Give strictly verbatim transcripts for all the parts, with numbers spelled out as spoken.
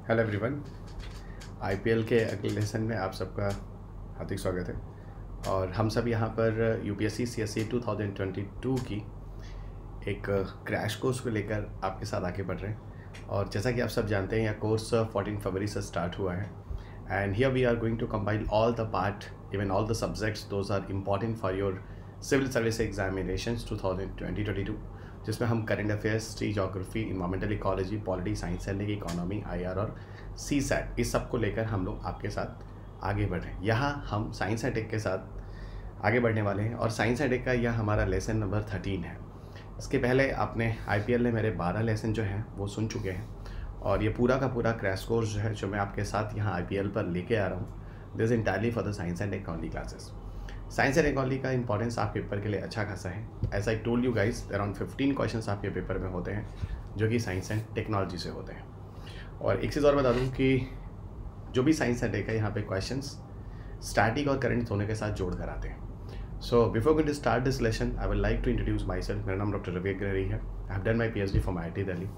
Hello everyone, IPL के अगले lesson में आप सबका हार्दिक स्वागत है। और हम सब यहाँ पर UPSC CSE two thousand twenty two की एक क्रैश कोर्स को लेकर आपके साथ आगे बढ़ रहे हैं। और जैसा कि आप सब जानते हैं, यह कोर्स फोर्टीन फरवरी से स्टार्ट हुआ है and here we are going to compile all the part, even all the subjects those are important for your civil service examinations two thousand twenty twenty two, जिसमें हम current affairs, history, geography, environmental ecology, polity, science and economy, IR और C set, इस सब को लेकर हम लोग आपके साथ आगे बढ़ रहे हैं। यहाँ हम साइंस एंड टेक के साथ आगे बढ़ने वाले हैं और साइंस एंड टेक का यह हमारा लेसन नंबर थर्टीन है। इसके पहले आपने आईपीएल में मेरे बारह लेसन जो हैं वो सुन चुके हैं और ये पूरा का पूरा क्रैश कोर्स जो है जो मैं आपके साथ यहाँ आईपीएल पर लेके आ रहा हूँ, this entirely for the science and technology classes. Science and technology का इंपॉर्टेंस आपके पेपर के लिए अच्छा खासा है। As I told you guys, around fifteen questions आपके पेपर में होते हैं जो कि साइंस एंड टेक्नोलॉजी से होते हैं। और एक चीज़ और बता दूं कि जो भी साइंस एंड टेक है, यहाँ पे क्वेश्चंस स्टैटिक और करंट दोनों के साथ जोड़ कर आते हैं। So before going to start this lesson, I will like to introduce myself. मेरा नाम डॉक्टर रवि अग्रवाल है। I have done my P H D from I I T Delhi.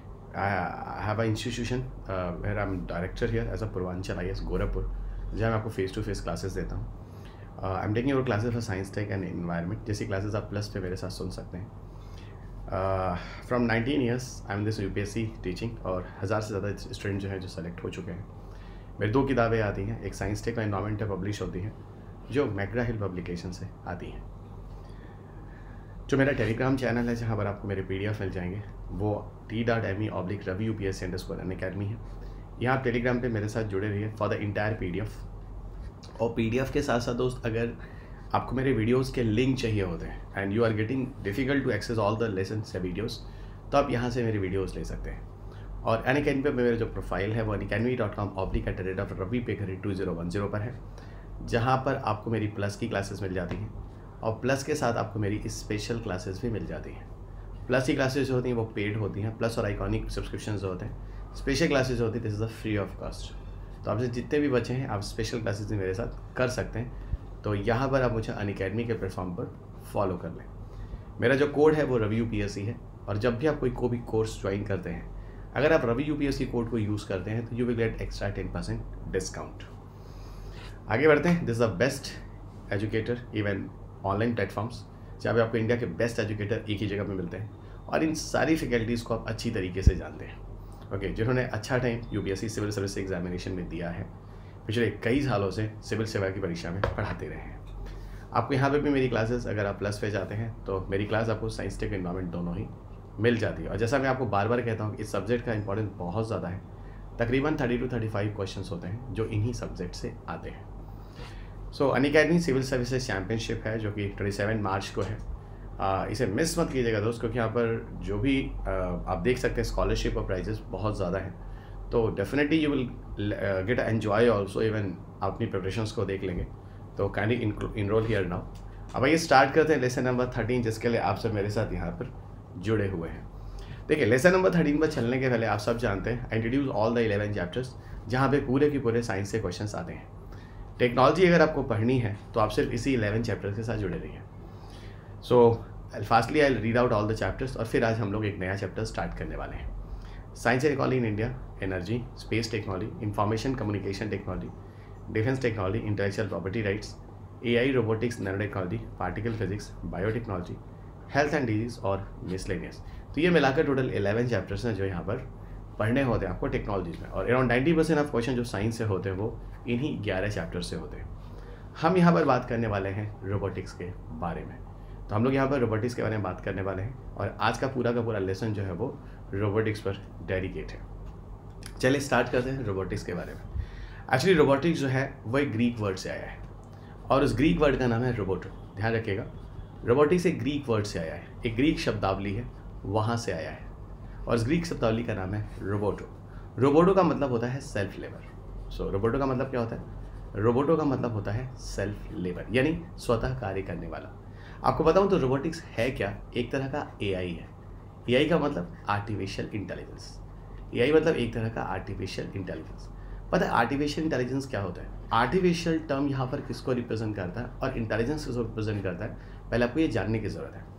I have a institution where I am director here as a Purvanchal I A S Gorakhpur, जहाँ मैं आपको face to face classes देता हूँ। I am taking your classes for science tech and environment, जैसी classes आप plus पे मेरे साथ सुन सकते हैं। From nineteen years I am this UPSC teaching और हज़ार से ज़्यादा स्टूडेंट जो है जो सेलेक्ट हो चुके हैं। मेरी दो किताबें आती हैं, एक साइंस टेक और एनवायरनमेंट पब्लिश होती है जो मैकग्रा हिल पब्लिकेशन से आती हैं। जो मेरा टेलीग्राम चैनल है जहाँ पर आपको मेरे पीडीएफ मिल जाएंगे, वो T dot M E oblique Ravi U P S C underscore Unacademy है। यहाँ आप टेलीग्राम पे मेरे साथ जुड़े रहिए फॉर द इंटायर पीडीएफ। और पीडीएफ के साथ साथ दोस्त, अगर आपको मेरे वीडियोस के लिंक चाहिए होते हैं and you are getting difficult to access all the lessons या वीडियोस, तो आप यहाँ से मेरे वीडियोस ले सकते हैं। और अन अकेडमी पर मेरा जो प्रोफाइल है वो Unacademy dot com oblique at the rate of Ravi पे घड़ी टू जीरो वन जीरो पर है, जहाँ पर आपको मेरी प्लस की क्लासेस मिल जाती हैं और प्लस के साथ आपको मेरी स्पेशल क्लासेस भी मिल जाती हैं। प्लस की क्लासेस जो होती हैं वो पेड होती हैं, प्लस और आइकॉनिक सब्सक्रिप्शन जो होते हैं। स्पेशल क्लासेस जो होती है this is a free of cost. तो आपसे जितने भी बच्चे हैं आप स्पेशल क्लासेस भी मेरे साथ कर सकते हैं। तो यहाँ पर आप मुझे अन अकेडमी के प्लेटफॉर्म पर फॉलो कर लें। मेरा जो कोड है वो Ravi U P S C है और जब भी आप कोई को भी कोर्स ज्वाइन करते हैं, अगर आप Ravi U P S C code को यूज़ करते हैं तो you will get extra ten percent discount. आगे बढ़ते हैं। This is the best educator even online platforms, जहाँ पे आपको इंडिया के बेस्ट एजुकेटर एक ही जगह पे मिलते हैं और इन सारी फैकल्टीज़ को आप अच्छी तरीके से जानते हैं। ओके okay, जिन्होंने अच्छा time UPSC civil service examination में दिया है, पिछले कई सालों से सिविल सेवा की परीक्षा में पढ़ाते रहे हैं। आपको यहाँ पे भी मेरी क्लासेस, अगर आप प्लस पे जाते हैं तो मेरी क्लास आपको साइंस टेक एनवायरनमेंट दोनों ही मिल जाती है। और जैसा मैं आपको बार बार कहता हूँ, इस सब्जेक्ट का इंपॉर्टेंस बहुत ज़्यादा है। तकरीबन thirty two thirty five question होते हैं जो इन्हीं सब्जेक्ट से आते हैं। So Unacademy civil services championship है जो कि ट्वेंटी सेवन मार्च को है। आ, इसे मिस मत कीजिएगा दोस्त, क्योंकि यहाँ पर जो भी आ, आप देख सकते हैं स्कॉलरशिप और प्राइजेस बहुत ज़्यादा हैं। तो definitely you will get enjoy also, even आप अपनी प्रिपरेशंस को देख लेंगे। तो काइंडली इनरोल हियर नाउ। अब आइए स्टार्ट करते हैं लेसन नंबर थर्टीन, जिसके लिए आप सब मेरे साथ यहाँ पर जुड़े हुए हैं। देखिए, लेसन नंबर थर्टीन पर चलने के पहले आप सब जानते हैं introduce all the eleven chapters, जहाँ पे पूरे के पूरे साइंस से क्वेश्चन आते हैं। टेक्नोलॉजी अगर आपको पढ़नी है तो आप सिर्फ इसी इलेवन चैप्टर्स के साथ जुड़े रहिए। So fastly I read out all the chapters और फिर आज हम लोग एक नया चैप्टर स्टार्ट करने वाले हैं। Science and technology in India, energy, space technology, information communication technology, defence technology, intellectual property rights, AI, robotics, nano technology, particle physics, biotechnology, health and disease और मिसलेनियस। तो ये मिलाकर टोटल इलेवन चैप्टर्स हैं जो यहाँ पर पढ़ने होते हैं आपको टेक्नोलॉजीज में। और around ninety percent of question जो साइंस से होते हैं वो इन्हीं ग्यारह चैप्टर से होते हैं। हम यहाँ पर बात करने वाले हैं रोबोटिक्स के बारे में। तो हम लोग यहाँ पर रोबोटिक्स के बारे में बात करने वाले हैं और आज का पूरा का पूरा लेसन जो है वो रोबोटिक्स पर डेडिकेट है। चलिए स्टार्ट करते हैं रोबोटिक्स के बारे में। एक्चुअली रोबोटिक्स जो है वो एक ग्रीक वर्ड से आया है और उस ग्रीक वर्ड का नाम है रोबोटो। ध्यान रखिएगा, रोबोटिक्स एक ग्रीक वर्ड से आया है, एक ग्रीक शब्दावली है, वहाँ से आया है और उस ग्रीक शब्दावली का नाम है रोबोटो। रोबोटो का मतलब होता है सेल्फ लेबर। सो रोबोटो का मतलब क्या होता है? रोबोटो का मतलब होता है सेल्फ लेबर, यानी स्वतः कार्य करने वाला। आपको बताऊं तो रोबोटिक्स है क्या? एक तरह का एआई है। एआई का मतलब आर्टिफिशियल इंटेलिजेंस। एआई मतलब एक तरह का आर्टिफिशियल इंटेलिजेंस। पता है आर्टिफिशियल इंटेलिजेंस क्या होता है? आर्टिफिशियल टर्म यहाँ पर किसको रिप्रेजेंट करता है और इंटेलिजेंस किसको रिप्रेजेंट करता है, पहले आपको ये जानने की ज़रूरत है।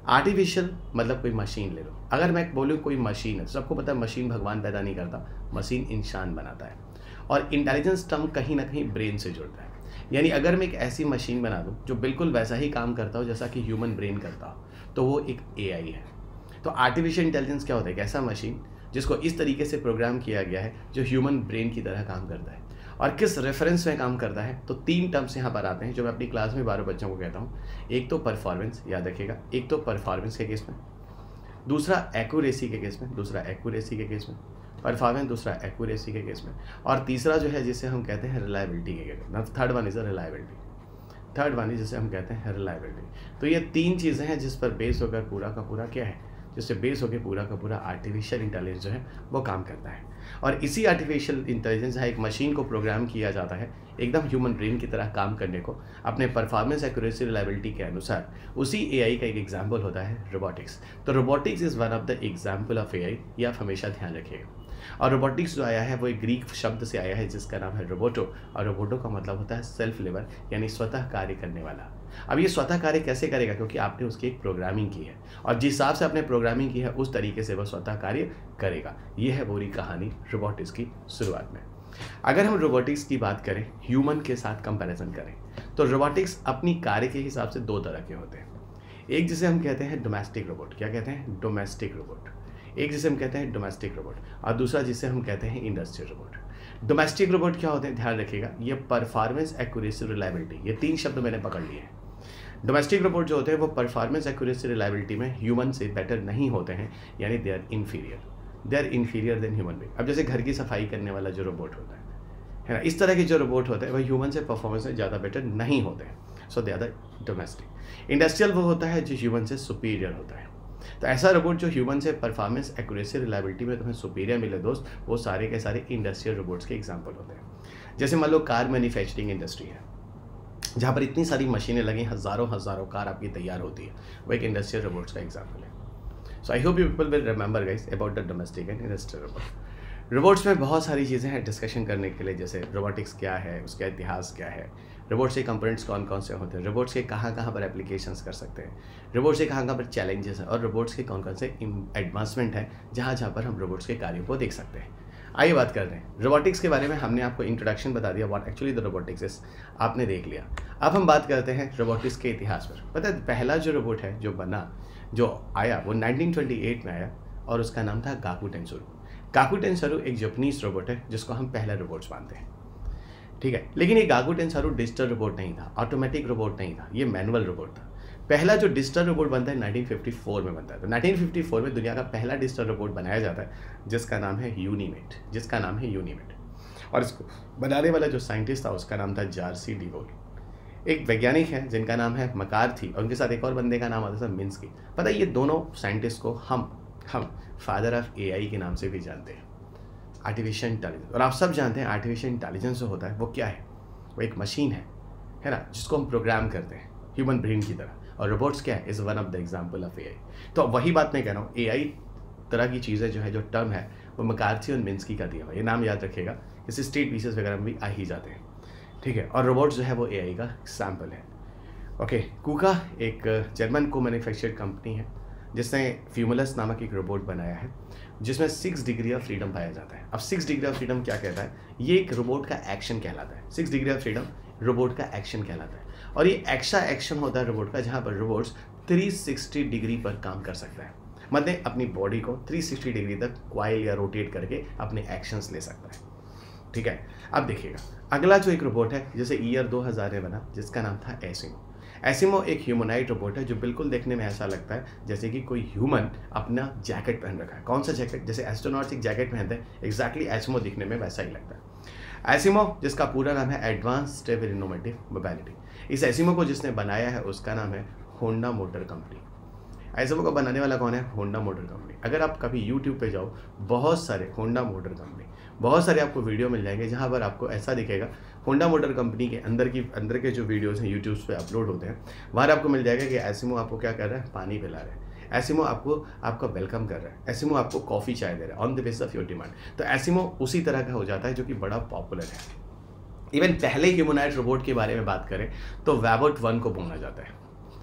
आर्टिफिशियल मतलब कोई मशीन ले लो। अगर मैं बोलूँ कोई मशीन है, तो सबको पता है मशीन भगवान पैदा नहीं करता, मशीन इंसान बनाता है। और इंटेलिजेंस टर्म कहीं ना कहीं ब्रेन से जुड़ता है। यानी अगर मैं एक ऐसी मशीन बना दूँ जो बिल्कुल वैसा ही काम करता हो जैसा कि ह्यूमन ब्रेन करता हो, तो वो एक ए आई है। तो आर्टिफिशियल इंटेलिजेंस क्या होता है? एक ऐसा मशीन जिसको इस तरीके से प्रोग्राम किया गया है जो ह्यूमन ब्रेन की तरह काम करता है। और किस रेफरेंस में काम करता है? तो तीन टर्म्स यहाँ पर आते हैं जो मैं अपनी क्लास में बारह बच्चों को कहता हूँ। एक तो परफॉर्मेंस, याद रखिएगा, एक तो परफॉर्मेंस के केस में, दूसरा एक्यूरेसी के केस में, दूसरा एक्यूरेसी के केस में परफॉर्मेंस, दूसरा एक्यूरेसी के केस में, और तीसरा जो है जिसे हम कहते हैं रिलायबिलिटी के केस में। Third one is a reliability. Third one is जिसे हम कहते हैं रिलायबिलिटी। तो ये तीन चीज़ें हैं जिस पर बेस होकर पूरा का पूरा क्या है, जिससे बेस होकर पूरा का पूरा आर्टिफिशियल इंटेलिजेंस जो है वो काम करता है। और इसी आर्टिफिशियल इंटेलिजेंस जहाँ एक मशीन को प्रोग्राम किया जाता है एकदम ह्यूमन ब्रेन की तरह काम करने को अपने परफॉर्मेंस, एक्यूरेसी, रिलायबिलिटी के अनुसार, उसी एआई का एक एग्जांपल होता है रोबोटिक्स। तो robotics is one of the example of AI, ये आप हमेशा ध्यान रखिएगा। और रोबोटिक्स जो आया है वो एक ग्रीक शब्द से आया है जिसका नाम है रोबोटो, और रोबोटो का मतलब होता है सेल्फ लेबर, यानी स्वतः कार्य करने वाला। अब ये स्वतः कार्य कैसे करेगा? क्योंकि आपने उसकी एक प्रोग्रामिंग की है, और जिस हिसाब से आपने प्रोग्रामिंग की है उस तरीके से वह स्वतः कार्य करेगा। ये है पूरी कहानी रोबोटिक्स की शुरुआत में। अगर हम रोबोटिक्स की बात करें, ह्यूमन के साथ कंपैरिजन करें, तो रोबोटिक्स अपनी कार्य के हिसाब से दो तरह के होते हैं। एक जिसे हम कहते हैं डोमेस्टिक रोबोट, क्या कहते हैं? Domestic robot. एक जिसे हम कहते हैं डोमेस्टिक रोबोट, और दूसरा जिसे हम कहते हैं इंडस्ट्रियल रोबोट। डोमेस्टिक रोबोट क्या होते हैं? ध्यान रखिएगा, ये परफॉर्मेंस, एक्यूरेसी, रिलायबिलिटी, ये तीन शब्द मैंने पकड़ लिए हैं। डोमेस्टिक रोबोट जो होते हैं वो परफॉर्मेंस, एक्यूरेसी, रिलायबिलिटी में ह्यूमन से बेटर नहीं होते हैं, यानी they are inferior, they are inferior than human being. अब जैसे घर की सफाई करने वाला जो रोबोट होता है है ना, इस तरह के जो रोबोट होते हैं वह ह्यूमन से परफॉर्मेंस में ज़्यादा बेटर नहीं होते हैं, so they are the domestic. Industrial वो होता है जो ह्यूमन से सुपीरियर होता है। तो ऐसा रोबोट जो ह्यूमन से परफॉर्मेंस, एक्यूरेसी, रिलायबिलिटी में तुम्हें सुपीरियर मिले दोस्त, वो सारे के सारे इंडस्ट्रियल रोबोट्स के एग्जाम्पल होते हैं। जैसे मान लो कार मैन्युफैक्चरिंग इंडस्ट्री है, जहाँ पर इतनी सारी मशीनें लगी, हज़ारों हज़ारों कार आपकी तैयार होती है, वो एक इंडस्ट्रियल रोबोट्स का एग्जाम्पल है। So I hope you people will remember guys about the domestic and industrial robot. Robots में बहुत सारी चीज़ें हैं डिस्कशन करने के लिए, जैसे रोबोटिक्स क्या है, उसका इतिहास क्या है, रोबोट्स के कंपोनेंट्स कौन कौन से होते हैं, रोबोट्स के कहाँ कहाँ पर एप्लीकेशंस कर सकते हैं, रोबोट्स के कहाँ कहाँ पर चैलेंजेस हैं, और रोबोट्स के कौन कौन से एडवांसमेंट हैं जहाँ जहाँ पर हम रोबोट्स के कार्यों को देख सकते हैं। आइए बात करते हैं रोबोटिक्स के बारे में। हमने आपको इंट्रोडक्शन बता दिया, what actually the robotics is, आपने देख लिया। अब हम बात करते हैं रोबोटिक्स के इतिहास पर। पता है पहला जो रोबोट है जो बना, जो आया, वो नाइनटीन ट्वेंटी एट में आया, और उसका नाम था गाकू टेंसोरू। गाकू टेंसोरू एक जापानीज रोबोट है जिसको हम पहला रोबोट्स मानते हैं, ठीक है। लेकिन ये गाकू टेंसोरू डिजिटल रोबोट नहीं था, ऑटोमेटिक रोबोट नहीं था, ये मैनुअल रोबोट था। पहला जो डिजिटल रोबोट बनता है नाइनटीन फिफ्टी फोर में बनता है। तो नाइनटीन फिफ्टी फोर में दुनिया का पहला डिजिटल रोबोट बनाया जाता है जिसका नाम है यूनीमेट, जिसका नाम है यूनीमेट। और इसको बनाने वाला जो साइंटिस्ट था उसका नाम था जार्सी डिवोल। एक वैज्ञानिक है जिनका नाम है मकारथी, और उनके साथ एक और बंदे का नाम आता था मिन्स्की। पता है ये दोनों साइंटिस्ट को हम हम फादर ऑफ एआई के नाम से भी जानते हैं, आर्टिफिशियल इंटेलिजेंस। और आप सब जानते हैं आर्टिफिशियल इंटेलिजेंस जो होता है वो क्या है? वो एक मशीन है है ना, जिसको हम प्रोग्राम करते हैं ह्यूमन ब्रेन की तरह। और रोबोट्स क्या है? Is one of the example of AI. तो वही बात मैं कह रहा हूँ, एआई तरह की चीज़ें जो है, जो टर्म है वो मकारथी और मिन्स्की का दिया हुआ, ये नाम याद रखिएगा, इस स्टेट पीसेस वगैरह में भी आ ही जाते हैं, ठीक है। और रोबोट्स जो है वो एआई का सैम्पल है, ओके। कूका एक जर्मन को मैन्युफैक्चर्ड कंपनी है जिसने फ्यूमुलस नामक एक रोबोट बनाया है जिसमें सिक्स डिग्री ऑफ फ्रीडम पाया जाता है। अब सिक्स डिग्री ऑफ फ्रीडम क्या कहता है? ये एक रोबोट का एक्शन कहलाता है। Six degree of freedom robot का एक्शन कहलाता है, और ये एक्स्ट्रा एक्शन होता है रोबोट का जहाँ पर रोबोट्स थ्री सिक्सटी डिग्री पर काम कर सकता है, मतलब अपनी बॉडी को थ्री सिक्सटी डिग्री तक क्वाइल या रोटेट करके अपने एक्शंस ले सकता है, ठीक है। अब देखिएगा अगला जो एक रोबोट है जैसे ईयर दो हज़ार में बना, जिसका नाम था एसिमो। एसिमो एक ह्यूमनाइड रोबोट है जो बिल्कुल देखने में ऐसा लगता है जैसे कि कोई ह्यूमन अपना जैकेट पहन रखा है। कौन सा जैकेट? जैसे एस्ट्रोनॉट्स एक जैकेट पहनते हैं, एग्जैक्टली एसिमो दिखने में वैसा ही लगता है। एसिमो जिसका पूरा नाम है एडवांस स्टेबल इनोवेटिव मोबिलिटी। इस एसिमो को जिसने बनाया है उसका नाम है होंडा मोटर कंपनी। एसिमो को बनाने वाला कौन है? Honda motor company. अगर आप कभी यूट्यूब पे जाओ, बहुत सारे होंडा मोटर कंपनी, बहुत सारे आपको वीडियो मिल जाएंगे जहाँ पर आपको ऐसा दिखेगा, होंडा मोटर कंपनी के अंदर की अंदर के जो वीडियोस हैं यूट्यूब पे अपलोड होते हैं, वहाँ आपको मिल जाएगा कि एसिमो आपको क्या कर रहा है? पानी पिला रहा है। एसिमो आपको आपका वेलकम कर रहा है। एसिमो आपको कॉफ़ी चाय दे रहा है on the basis of your demand. तो एसिमो उसी तरह का हो जाता है जो कि बड़ा पॉपुलर है। इवन पहले ह्यूमनाइड रोबोट के बारे में बात करें तो वेबोट वन को बोला जाता है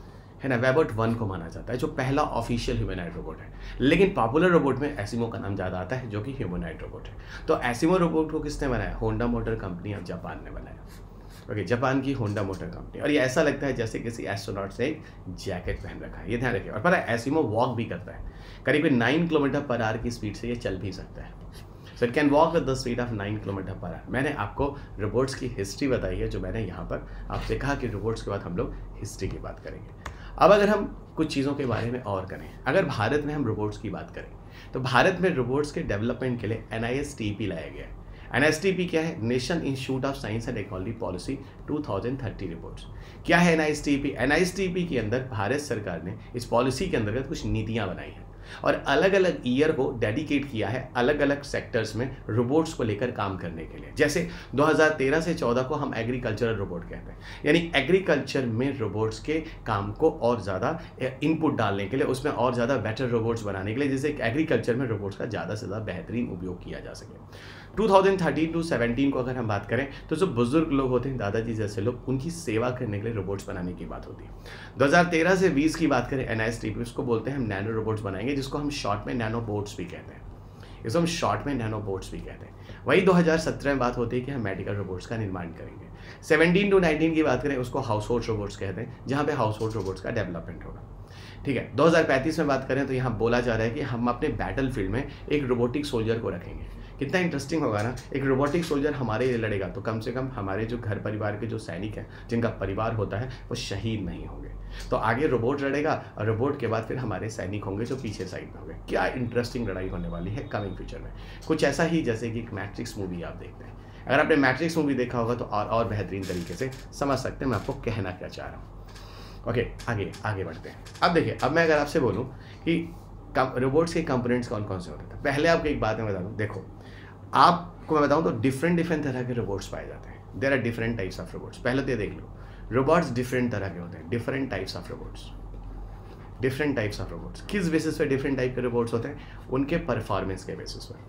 है ना, वेबॉट वन को माना जाता है जो पहला ऑफिशियल ह्यूमनॉइड रोबोट है। लेकिन पॉपुलर रोबोट में एसिमो का नाम ज़्यादा आता है जो कि ह्यूमनॉइड रोबोट है। तो एसिमो रोबोट को किसने बनाया? Honda motor company of Japan ने बनाया। ओके okay, जापान की होंडा मोटर कंपनी। और ये ऐसा लगता है जैसे किसी एस्ट्रोनॉट ने एक जैकेट पहन रखा है, ये ध्यान रखिए। और पता है एसिमो वॉक भी करता है, करीब नाइन किलोमीटर पर आवर की स्पीड से ये चल भी सकता है। So it can walk with the speed of nine kilometre per hour. मैंने आपको रोबोट्स की हिस्ट्री बताई है, जो मैंने यहाँ पर आपसे कहा कि रोबोट्स के बाद हम लोग हिस्ट्री की बात करेंगे। अब अगर हम कुछ चीज़ों के बारे में और करें, अगर भारत में हम रोबोट्स की बात करें तो भारत में रोबोट्स के डेवलपमेंट के लिए N I S T P लाया गया है। N I S T P क्या है? National institute of science and technology policy two thousand thirty reports. क्या है N I S T P? N I S T P के अंदर भारत सरकार ने इस पॉलिसी के अंतर्गत कुछ नीतियां बनाई हैं और अलग अलग ईयर को डेडिकेट किया है अलग अलग सेक्टर्स में रोबोट्स को लेकर काम करने के लिए। जैसे दो हज़ार तेरह से चौदह को हम एग्रीकल्चरल रोबोट कहते हैं, यानी एग्रीकल्चर में रोबोट्स के काम को और ज़्यादा इनपुट डालने के लिए, उसमें और ज़्यादा बेटर रोबोट्स बनाने के लिए, जिससे एग्रीकल्चर में रोबोट्स का ज़्यादा से ज़्यादा बेहतरीन उपयोग किया जा सके। Two thousand thirteen to seventeen को अगर हम बात करें तो जो बुजुर्ग लोग होते हैं, दादाजी जैसे लोग, उनकी सेवा करने के लिए रोबोट्स बनाने की बात होती है। दो हज़ार तेरह से बीस की बात करें N I S T P, उसको बोलते हैं हम नैनो रोबोट्स बनाएंगे, जिसको हम शॉर्ट में नैनो बोट्स भी कहते हैं। इसको हम शॉर्ट में नैनो बोट्स भी कहते हैं। वही दो हज़ार सत्रह में बात होती है कि हम मेडिकल रोबोट्स का निर्माण करेंगे। सेवनटीन टू नाइनटीन की बात करें उसको हाउस होल्ड रोबोट्स कहते हैं, जहाँ पे हाउस होल्ड रोबोट्स का डेवलपमेंट होगा। ठीक है, दो हज़ार पैंतीस में बात करें तो यहाँ बोला जा रहा है कि हम अपने बैटल फील्ड में एक रोबोटिक सोल्जर को रखेंगे। कितना इंटरेस्टिंग होगा ना, एक रोबोटिक सोल्जर हमारे लिए लड़ेगा तो कम से कम हमारे जो घर परिवार के जो सैनिक हैं, जिनका परिवार होता है, वो शहीद नहीं होंगे। तो आगे रोबोट लड़ेगा और रोबोट के बाद फिर हमारे सैनिक होंगे जो पीछे साइड में होंगे। क्या इंटरेस्टिंग लड़ाई होने वाली है कमिंग फ्यूचर में। कुछ ऐसा ही जैसे कि एक मैट्रिक्स मूवी आप देखते हैं। अगर आपने मैट्रिक्स मूवी देखा होगा तो और और बेहतरीन तरीके से समझ सकते हैं मैं आपको कहना क्या चाह रहा हूँ। ओके okay, आगे आगे बढ़ते हैं। अब देखिए, अब मैं अगर आपसे बोलूँ कि रोबोट्स के कंपोनेंट्स कौन कौन से होते हैं, पहले आपको एक बात मैं बता दूँ। देखो, आपको मैं बताऊँ तो डिफरेंट डिफरेंट तरह के रोबोट्स पाए जाते हैं। There are different types of robots. पहले तो ये देख लो, रोबोट्स डिफरेंट तरह के होते हैं, different types of robots. Different types of robots किस बेसिस पे डिफरेंट टाइप के रोबोट्स होते हैं? उनके परफॉर्मेंस के बेसिस पर।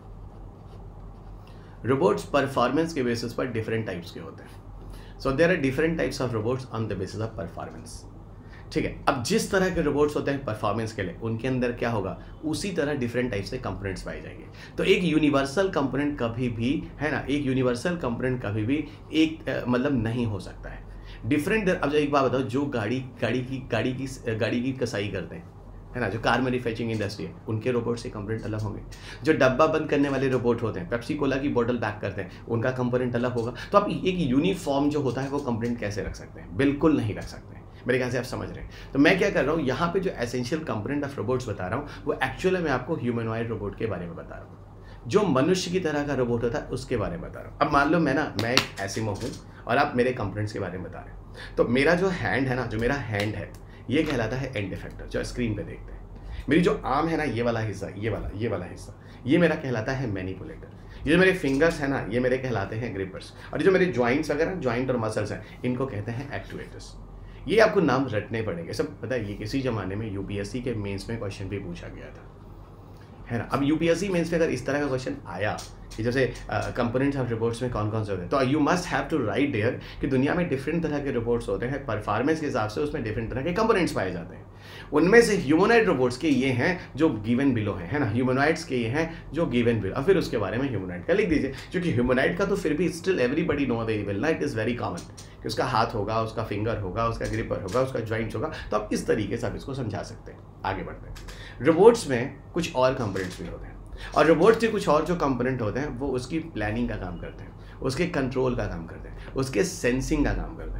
रोबोट्स परफॉर्मेंस के बेसिस पर डिफरेंट टाइप्स के होते हैं। So there are different types of robots on the basis of performance. ठीक है, अब जिस तरह के रोबोट्स होते हैं परफॉर्मेंस के लिए, उनके अंदर क्या होगा, उसी तरह डिफरेंट टाइप से कंपोनेंट्स पाए जाएंगे। तो एक यूनिवर्सल कंपोनेंट कभी भी, है ना, एक यूनिवर्सल कंपोनेंट कभी भी एक आ, मतलब नहीं हो सकता है। डिफरेंट, अब एक बात बताओ, जो गाड़ी गाड़ी की गाड़ी की गाड़ी की कसाई करते हैं, है ना, जो कार मैन्युफैक्चरिंग इंडस्ट्री है, उनके रोबोट से कंपोनेंट अलग होंगे। जो डब्बा बंद करने वाले रोबोट होते हैं, पेप्सी कोला की बोतल पैक करते हैं, उनका कंपोनेंट अलग होगा। तो आप एक यूनिफॉर्म जो होता है वो कंपोनेंट कैसे रख सकते हैं? बिल्कुल नहीं रख सकते। मेरे ख्याल से आप समझ रहे हैं। तो मैं क्या कर रहा हूँ, यहाँ पे जो एसेंशियल कंपोनेंट ऑफ रोबोट्स बता रहा हूँ वो एक्चुअली मैं आपको ह्यूमनॉइड रोबोट के बारे में बता रहा हूँ, जो मनुष्य की तरह का रोबोट होता है उसके बारे में बता रहा हूँ। अब मान लो मैं ना मैं एक एसिमो हूँ और आप मेरे कंपोनेंट्स के बारे में बता रहे हैं, तो मेरा जो हैंड है ना, जो मेरा हैंड है, ये कहलाता है एंड इफेक्टर, जो स्क्रीन पे देखते हैं। मेरी जो आर्म है ना, ये वाला हिस्सा, ये वाला ये वाला हिस्सा, ये मेरा कहलाता है मैनिपुलेटर। ये जो मेरे फिंगर्स है ना, ये मेरे कहलाते हैं ग्रिपर्स। और जो मेरे ज्वाइंट्स वगैरह, ज्वाइंट और मसल्स हैं, इनको कहते हैं एक्चुएटर्स। ये आपको नाम रटने पड़ेंगे सब। पता है, ये किसी ज़माने में यूपीएससी के मेंस में क्वेश्चन भी पूछा गया था, है ना। अब यूपीएससी मेंस में अगर इस तरह का क्वेश्चन आया कि जैसे कंपोनेंट्स ऑफ रोबोट्स में कौन कौन से होते हैं, तो you must have to write there कि दुनिया में डिफरेंट तरह के रोबोट्स होते हैं, परफॉर्मेंस के हिसाब से उसमें डिफरेंट तरह के कंपोनेंट्स पाए जाते हैं। उनमें से ह्यूमनॉइड रोबोट्स के ये हैं जो गिवन बिलो है, है ना। ह्यूमनॉइड्स के ये हैं जो गिवन बिलो। अब फिर उसके बारे में ह्यूमनॉइड का लिख दीजिए, क्योंकि ह्यूमनॉइड का तो फिर भी स्टिल एवरीबडी नो अवेलेबल ना, इट इज़ वेरी कॉमन कि उसका हाथ होगा, उसका फिंगर होगा, उसका ग्रिपर होगा, उसका ज्वाइंट्स होगा। तो आप इस तरीके से आप इसको समझा सकते हैं। आगे बढ़ते हैं। रोबोट्स में कुछ और कंपोनेंट्स भी होते हैं, और रोबोट्स के कुछ और जो कंपोनेंट होते हैं वो उसकी प्लानिंग का काम करते हैं, उसके कंट्रोल का काम करते हैं, उसके सेंसिंग का काम करते हैं।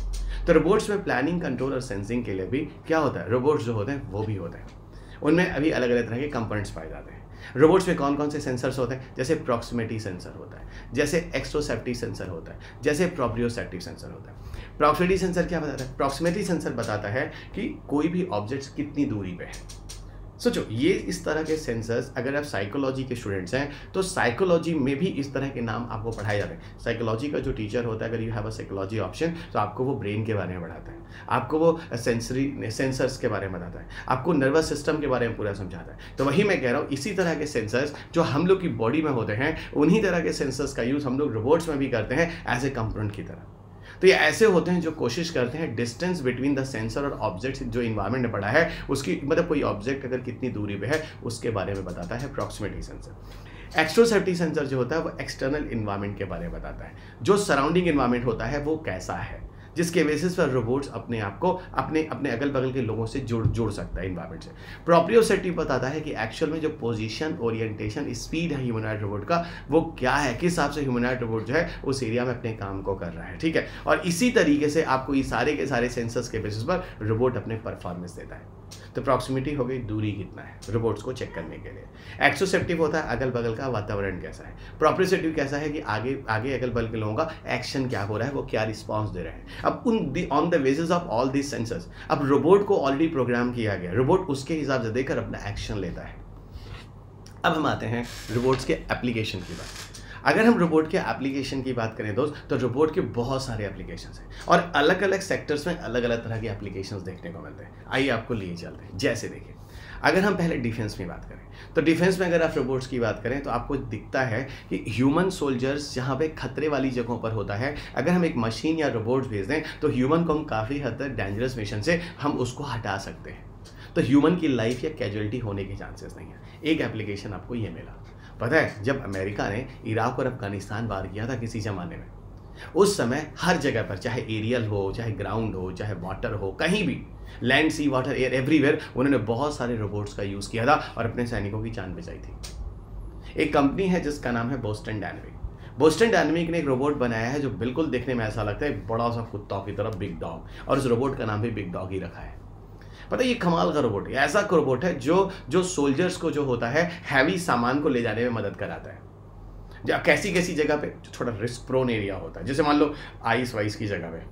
तो रोबोट्स में प्लानिंग, कंट्रोल और सेंसिंग के लिए भी क्या होता है, रोबोट्स जो होते हैं वो भी होते हैं। उनमें अभी अलग अलग तरह के कंपोनेंट्स पाए जाते हैं। रोबोट्स में कौन कौन से सेंसर्स होते हैं? जैसे प्रॉक्सिमिटी सेंसर होता है, जैसे एक्सोसेप्टिव सेंसर होता है, जैसे प्रोप्रियोसेप्टिव सेंसर होता है। प्रॉक्सिमिटी सेंसर क्या बताता है? प्रॉक्सिमिटी सेंसर बताता है कि कोई भी ऑब्जेक्ट कितनी दूरी पे है। सोचो, ये इस तरह के सेंसर्स, अगर आप साइकोलॉजी के स्टूडेंट्स हैं तो साइकोलॉजी में भी इस तरह के नाम आपको पढ़ाए जाते हैं। साइकोलॉजी का जो टीचर होता है, अगर you have a psychology option, तो आपको वो ब्रेन के बारे में पढ़ाता है, आपको वो सेंसरी सेंसर्स के बारे में बताता है, आपको नर्वस सिस्टम के बारे में पूरा समझाता है। तो वही मैं कह रहा हूँ, इसी तरह के सेंसर्स जो हम लोग की बॉडी में होते हैं, उन्हीं तरह के सेंसर्स का यूज़ हम लोग रोबोट्स में भी करते हैं एज ए कंपोनेंट की तरह। तो ये ऐसे होते हैं जो कोशिश करते हैं डिस्टेंस बिटवीन द सेंसर और ऑब्जेक्ट जो इन्वायरमेंट में पड़ा है उसकी, मतलब कोई ऑब्जेक्ट अगर कितनी दूरी पे है उसके बारे में बताता है प्रॉक्सिमिटी सेंसर। एक्सट्रोसेप्टिव सेंसर जो होता है वो एक्सटर्नल इन्वायरमेंट के बारे में बताता है, जो सराउंडिंग इन्वायरमेंट होता है वो कैसा है, जिसके बेसिस पर रोबोट्स अपने आप को अपने अपने अगल बगल के लोगों से जुड़ जुड़ सकता है इन्वायरमेंट से। प्रोप्रियोसेप्टिव बताता है कि एक्चुअल में जो पोजीशन, ओरिएंटेशन, स्पीड है ह्यूमनॉइड रोबोट का वो क्या है, किस हिसाब से ह्यूमनॉइड रोबोट जो है उस एरिया में अपने काम को कर रहा है, ठीक है। और इसी तरीके से आपको ये सारे के सारे सेंसर्स के बेसिस पर रोबोट अपने परफॉर्मेंस देता है। तो प्रॉक्सिमिटी हो गई दूरी कितना है रोबोट्स को चेक करने के लिए। एक्सोसेप्टिव होता है अगल बगल का वातावरण कैसा है। प्रोप्रियोसेप्टिव कैसा है कि आगे आगे अगल बगल के लोगों का एक्शन क्या हो रहा है, वो क्या रिस्पॉन्स दे रहे हैं। अब उन on the basis of all this sensors अब रोबोट को ऑलरेडी प्रोग्राम किया गया, रोबोट उसके हिसाब से देकर अपना एक्शन लेता है। अब हम आते हैं रोबोट्स के एप्लीकेशन की बात। अगर हम रोबोट के एप्लीकेशन की बात करें दोस्त, तो रोबोट के बहुत सारे एप्लीकेशंस हैं और अलग अलग सेक्टर्स में अलग अलग तरह के एप्लीकेशंस देखने को मिलते हैं। आइए आपको लिए चलते हैं। जैसे देखिए, अगर हम पहले डिफेंस में बात करें तो डिफेंस में अगर आप रोबोट्स की बात करें तो आपको दिखता है कि ह्यूमन सोल्जर्स जहाँ पे खतरे वाली जगहों पर होता है, अगर हम एक मशीन या रोबोट्स भेज दें तो ह्यूमन को हम काफ़ी हद तक डेंजरस मिशन से हम उसको हटा सकते हैं। तो ह्यूमन की लाइफ या कैजुअलिटी होने के चांसेस नहीं है। एक एप्लीकेशन आपको ये मिला, पता है जब अमेरिका ने इराक और अफगानिस्तान वार किया था किसी ज़माने में, उस समय हर जगह पर चाहे एरियल हो, चाहे ग्राउंड हो, चाहे वाटर हो, कहीं भी land, sea, water, air, everywhere उन्होंने बहुत सारे रोबोट्स का यूज़ किया था और अपने सैनिकों की जान बचाई थी। एक कंपनी है जिसका नाम है बोस्टन डायनेमिक। बोस्टन डायनेमिक ने एक रोबोट बनाया है जो बिल्कुल देखने में ऐसा लगता है बड़ा सा कुत्ता की तरह, बिग डॉग, और उस रोबोट का नाम भी बिग डॉग ही रखा है। पता है ये कमाल का रोबोट है, ऐसा रोबोट है जो जो सोल्जर्स को जो होता है हैवी सामान को ले जाने में मदद कराता है। या कैसी कैसी जगह पे जो थोड़ा रिस्क प्रोन एरिया होता है, जैसे मान लो आइस वाइस की जगह पे,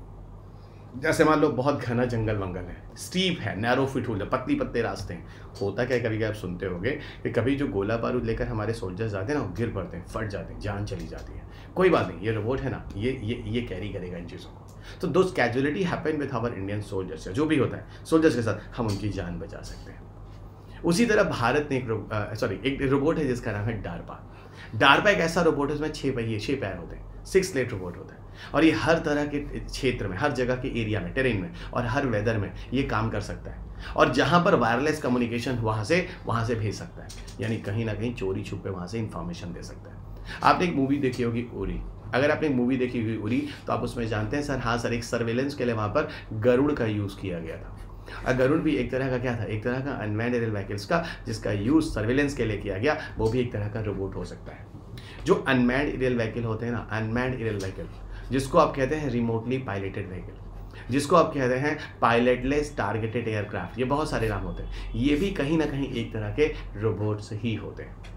जैसे मान लो बहुत घना जंगल वंगल है, स्टीप है, नैरो फिट होल है, पतली पतले रास्ते हैं। होता क्या, कभी कभी आप सुनते होंगे कि कभी जो गोला बारूद लेकर हमारे सोल्जर्स जाते हैं ना, गिर पड़ते हैं, फट जाते हैं, जान चली जाती है। कोई बात नहीं, ये रोबोट है ना, ये ये ये कैरी करेगा इन चीज़ों को। तो दोस्त casualty happen with our Indian soldiers, जो भी होता है सोल्जर्स के साथ हम उनकी जान बचा सकते हैं। उसी तरह भारत ने एक सॉरी एक रोबोट है जिसका नाम है डार्पा। डार्पा एक ऐसा रोबोट है जिसमें छः पहिए, छः पैर होते हैं, सिक्स लेग रोबोट होता है और ये हर तरह के क्षेत्र में, हर जगह के एरिया में, टेरेन में और हर वेदर में ये काम कर सकता है। और जहाँ पर वायरलेस कम्युनिकेशन वहाँ से वहाँ से भेज सकता है, यानी कहीं ना कहीं चोरी छुपे वहाँ से इंफॉर्मेशन दे सकता है। आपने एक मूवी देखी होगी उरी, अगर आपने मूवी देखी हुई उरी तो आप उसमें जानते हैं सर, हाँ सर, एक सर्वेलेंस के लिए वहाँ पर गरुड़ का यूज़ किया गया था। और गरुड़ भी एक तरह का क्या था, एक तरह का अनमैन्ड एरियल व्हीकल्स का जिसका यूज़ सर्वेलेंस के लिए किया गया, वो भी एक तरह का रोबोट हो सकता है। जो अनमैन्ड एरियल व्हीकल होते हैं ना, अनमैन्ड एरियल व्हीकल जिसको आप कहते हैं रिमोटली पायलटेड व्हीकल, जिसको आप कहते हैं पायलटलेस टारगेटेड एयरक्राफ्ट, ये बहुत सारे नाम होते हैं, ये भी कहीं ना कहीं एक तरह के रोबोट्स ही होते हैं।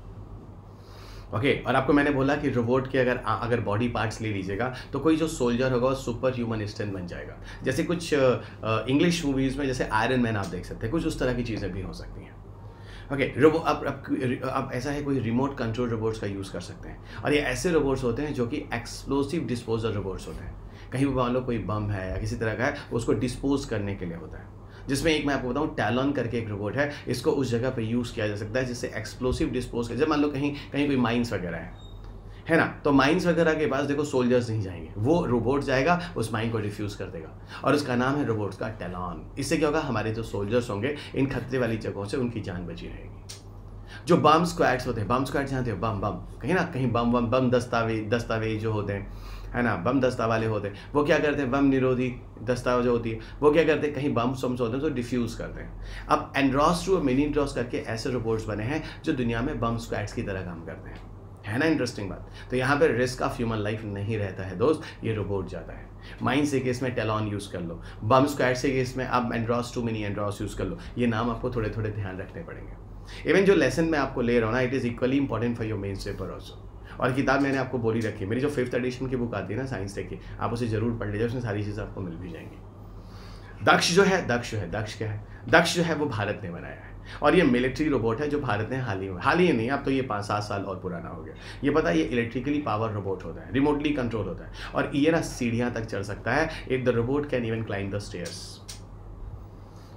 ओके okay, और आपको मैंने बोला कि रोबोट के अगर अगर बॉडी पार्ट्स ले लीजिएगा तो कोई जो सोल्जर होगा वो सुपर ह्यूमन स्ट्रेंथ बन जाएगा। जैसे कुछ इंग्लिश मूवीज़ में जैसे आयरन मैन आप देख सकते हैं, कुछ उस तरह की चीज़ें भी हो सकती हैं। ओके okay, रोबो अब अब अब ऐसा है कोई रिमोट कंट्रोल रोबोट्स का यूज़ कर सकते हैं और ये ऐसे रोबोट्स होते हैं जो कि एक्सप्लोसिव डिस्पोजल रोबोट्स होते हैं। कहीं भी मान लो कोई बम है या किसी तरह का है, उसको डिस्पोज करने के लिए होता है। जिसमें एक मैं आपको बताऊं टैलन करके एक रोबोट है, इसको उस जगह पे यूज़ किया जा सकता है जिससे एक्सप्लोसिव डिस्पोज कर, जब मान लो कहीं कहीं कोई माइंस वगैरह है है ना, तो माइंस वगैरह के पास देखो सोल्जर्स नहीं जाएंगे, वो रोबोट जाएगा, उस माइन को डिफ्यूज़ कर देगा और उसका नाम है रोबोट्स का टैलन। इससे क्या होगा, हमारे जो सोल्जर्स होंगे इन खतरे वाली जगहों से उनकी जान बची रहेगी। जो बम स्क्वाड्स होते हैं, बम स्क्वाड जानते हो, बम बम कहीं ना कहीं बम बम बम दस्तावेज दस्तावेज जो होते हैं, है ना, बम दस्ता वाले होते हैं, वो क्या करते हैं, बम निरोधी दस्तावेज जो होती है वो क्या करते हैं, कहीं बम सम्स होते हैं तो डिफ्यूज़ करते हैं। अब एंड्रॉस टू और मिनी एंड्रॉस करके ऐसे रोबोट्स बने हैं जो दुनिया में बम स्क्वाड्स की तरह काम करते हैं, है ना इंटरेस्टिंग बात। तो यहाँ पर रिस्क ऑफ ह्यूमन लाइफ नहीं रहता है दोस्त, ये रोबोट जाता है। माइंस से केस में टेलॉन यूज़ कर लो, बम स्क्वाड से केस में आप Andros two mini Andros use कर लो। ये नाम आपको थोड़े थोड़े ध्यान रखने पड़ेंगे। इवन जो लेसन मैं आपको ले रहा हूँ ना, it is equally important for your main paper also. और किताब मैंने आपको बोली रखी है, मेरी जो फिफ्थ एडिशन की बुक आती है ना साइंस टेक की, आप उसे जरूर पढ़ लीजिए, उसमें सारी चीज़ें आपको मिल भी जाएंगी। दक्ष जो है, दक्ष है दक्ष क्या है, दक्ष जो है वो भारत ने बनाया है और ये मिलिट्री रोबोट है जो भारत ने हाल ही में, हाल ही नहीं, अब तो ये पाँच सात साल और पुराना हो गया। ये पता है, ये इलेक्ट्रिकली पावर रोबोट होता है, रिमोटली कंट्रोल होता है और ये ना सीढ़ियाँ तक चढ़ सकता है। If the robot can even climb the stairs.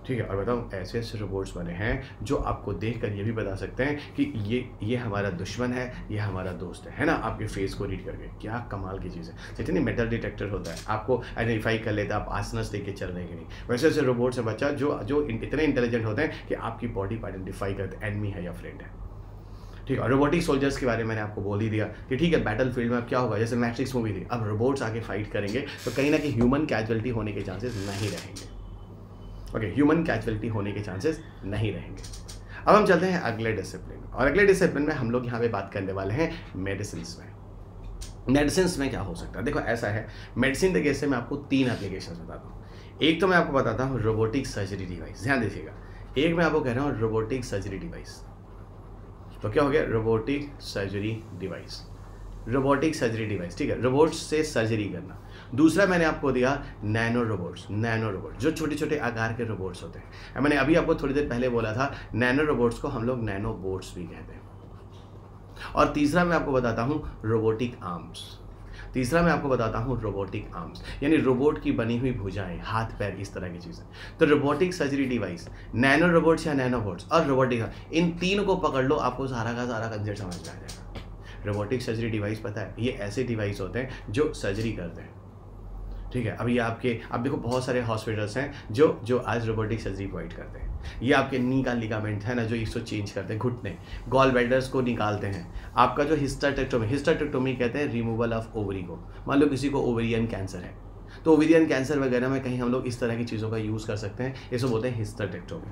ठीक है। और बताऊँ, ऐसे ऐसे रोबोट्स बने हैं जो आपको देखकर ये भी बता सकते हैं कि ये ये हमारा दुश्मन है, ये हमारा दोस्त है है ना, आपके फेस को रीड करके। क्या कमाल की चीज़ है। जितनी मेटल डिटेक्टर होता है आपको आइडेंटिफाई कर लेता है आप आसनस लेके चल रहे हैं कि नहीं। वैसे ऐसे रोबोट्स हैं बच्चा जो जो इतने इंटेलिजेंट होते हैं कि आपकी बॉडी को आइडेंटिफाई करते हैं एनिमी है या फ्रेंड है। ठीक है। और रोबोटिक सोल्जर्स के बारे में मैंने आपको बोल ही दिया कि ठीक है, बैटल फील्ड में अब क्या होगा, जैसे मैट्रिक्स मूवी थी, अब रोबोट्स आके फाइट करेंगे तो कहीं ना कहीं ह्यूमन कैजुअलिटी होने के चांसेस नहीं रहेंगे। ओके, ह्यूमन कैजुअलिटी होने के चांसेस नहीं रहेंगे। अब हम चलते हैं अगले डिसिप्लिन, और अगले डिसिप्लिन में हम लोग यहाँ पे बात करने वाले हैं मेडिसिन में। मेडिसिन में क्या हो सकता है? देखो ऐसा है, मेडिसिन के केस से मैं आपको तीन एप्लीकेशन बताता हूँ। एक तो मैं आपको बताता हूँ रोबोटिक सर्जरी डिवाइस, ध्यान दीजिएगा। एक मैं आपको कह रहा हूँ रोबोटिक सर्जरी डिवाइस, तो क्या हो गया, robotic surgery device, robotic surgery device, ठीक है, रोबोट्स से सर्जरी करना। दूसरा मैंने आपको दिया नैनो रोबोट्स, नैनो रोबोट जो छोटे छोटे आकार के रोबोट्स होते हैं। मैंने अभी आपको थोड़ी देर पहले बोला था नैनो रोबोट्स को हम लोग नैनो बोट्स भी कहते हैं। और तीसरा मैं आपको बताता हूँ रोबोटिक आर्म्स, तीसरा मैं आपको बताता हूँ रोबोटिक आर्म्स, यानी रोबोट की बनी हुई भुजाएं, हाथ पैर, इस तरह की चीज़ें। तो robotic surgery device, nano robots या नैनो बोट्स और रोबोटिक, इन तीन को पकड़ लो, आपको सारा का सारा कंसेप्ट समझ में आ जाएगा। रोबोटिक सर्जरी डिवाइस पता है, ये ऐसे डिवाइस होते हैं जो सर्जरी करते हैं। ठीक है। अब ये आपके, अब देखो बहुत सारे हॉस्पिटल्स हैं जो जो आज रोबोटिक सर्जरी प्रोवाइड करते हैं। ये आपके नी का लिगामेंट है ना, जो इसको चेंज करते हैं, घुटने, गॉल ब्लैडर्स को निकालते हैं। आपका जो हिस्टेरेक्टोमी, हिस्टेरेक्टोमी कहते हैं रिमूवल ऑफ ओवरी को। मान लो किसी को ओवरियन कैंसर है, तो ओवरियन कैंसर वगैरह में कहीं हम लोग इस तरह की चीज़ों का यूज़ कर सकते हैं, इसको बोलते हैं हिस्टेरेक्टोमी।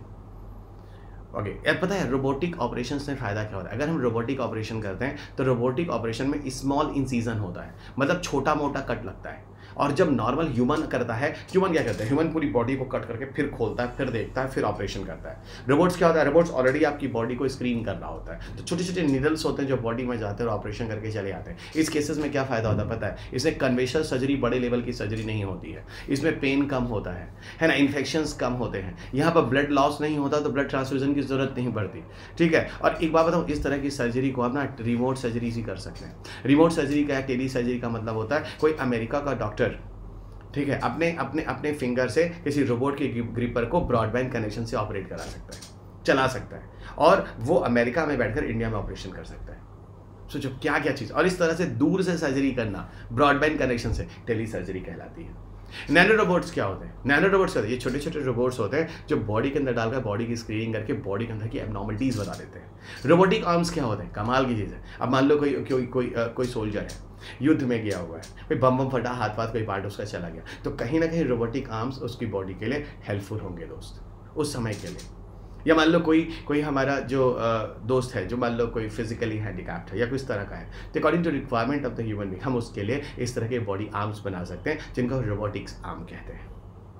ओके okay, अब पता है रोबोटिक ऑपरेशन से फ़ायदा क्या होता है? अगर हम रोबोटिक ऑपरेशन करते हैं तो रोबोटिक ऑपरेशन में स्मॉल इंसीजन होता है, मतलब छोटा मोटा कट लगता है। और जब नॉर्मल ह्यूमन करता है, ह्यूमन क्या करता है, ह्यूमन पूरी बॉडी को कट करके फिर खोलता है, फिर देखता है, फिर ऑपरेशन करता है। रोबोट्स क्या होता है, रोबोट्स ऑलरेडी आपकी बॉडी को स्क्रीन कर रहा होता है, तो छोटे छोटे निडल्स होते हैं जो बॉडी में जाते हैं और ऑपरेशन करके चले आते हैं। इस केसेस में क्या फ़ायदा होता है पता है, इसमें कन्वेंशनल सर्जरी, बड़े लेवल की सर्जरी नहीं होती है, इसमें पेन कम होता है है ना, इन्फेक्शंस कम होते हैं, यहाँ पर ब्लड लॉस नहीं होता, तो ब्लड ट्रांसफ्यूजन की जरूरत नहीं पड़ती। ठीक है। और एक बात बताऊँ, इस तरह की सर्जरी को आप ना रिमोट सर्जरी ही कर सकते हैं। रिमोट सर्जरी का, टेली सर्जरी का मतलब होता है कोई अमेरिका का डॉक्टर, ठीक है, अपने अपने अपने फिंगर से किसी रोबोट के ग्रिपर को ब्रॉडबैंड कनेक्शन से ऑपरेट करा सकता है, चला सकता है, और वो अमेरिका में बैठकर इंडिया में ऑपरेशन कर सकता है। सोचो क्या क्या चीज़। और इस तरह से दूर से सर्जरी करना ब्रॉडबैंड कनेक्शन से टेली सर्जरी कहलाती है। नैनो रोबोट्स क्या होते हैं? नैनो रोबोट्स होते हैं, ये छोटे छोटे रोबोट्स होते हैं जो बॉडी के अंदर डालकर बॉडी की स्क्रीनिंग करके बॉडी के अंदर की एबनॉर्मलिटीज़ बता देते हैं। रोबोटिक आर्म्स क्या होते हैं? कमाल की चीज़ है। अब मान लो कोई कोई कोई कोई सोल्जर है, युद्ध में गया हुआ है, कोई बम बम फटा, हाथ पाथ कोई पार्ट उसका चला गया, तो कहीं ना कहीं रोबोटिक आर्म्स उसकी बॉडी के लिए हेल्पफुल होंगे दोस्त, उस समय के लिए। या मान लो कोई कोई हमारा जो दोस्त है, जो मान लो कोई फिजिकली हैंडीकैप्ड है या कुछ तरह का है, तो according to requirement of the human being हम उसके लिए इस तरह के बॉडी आर्म्स बना सकते हैं, जिनको रोबोटिक्स आर्म कहते हैं।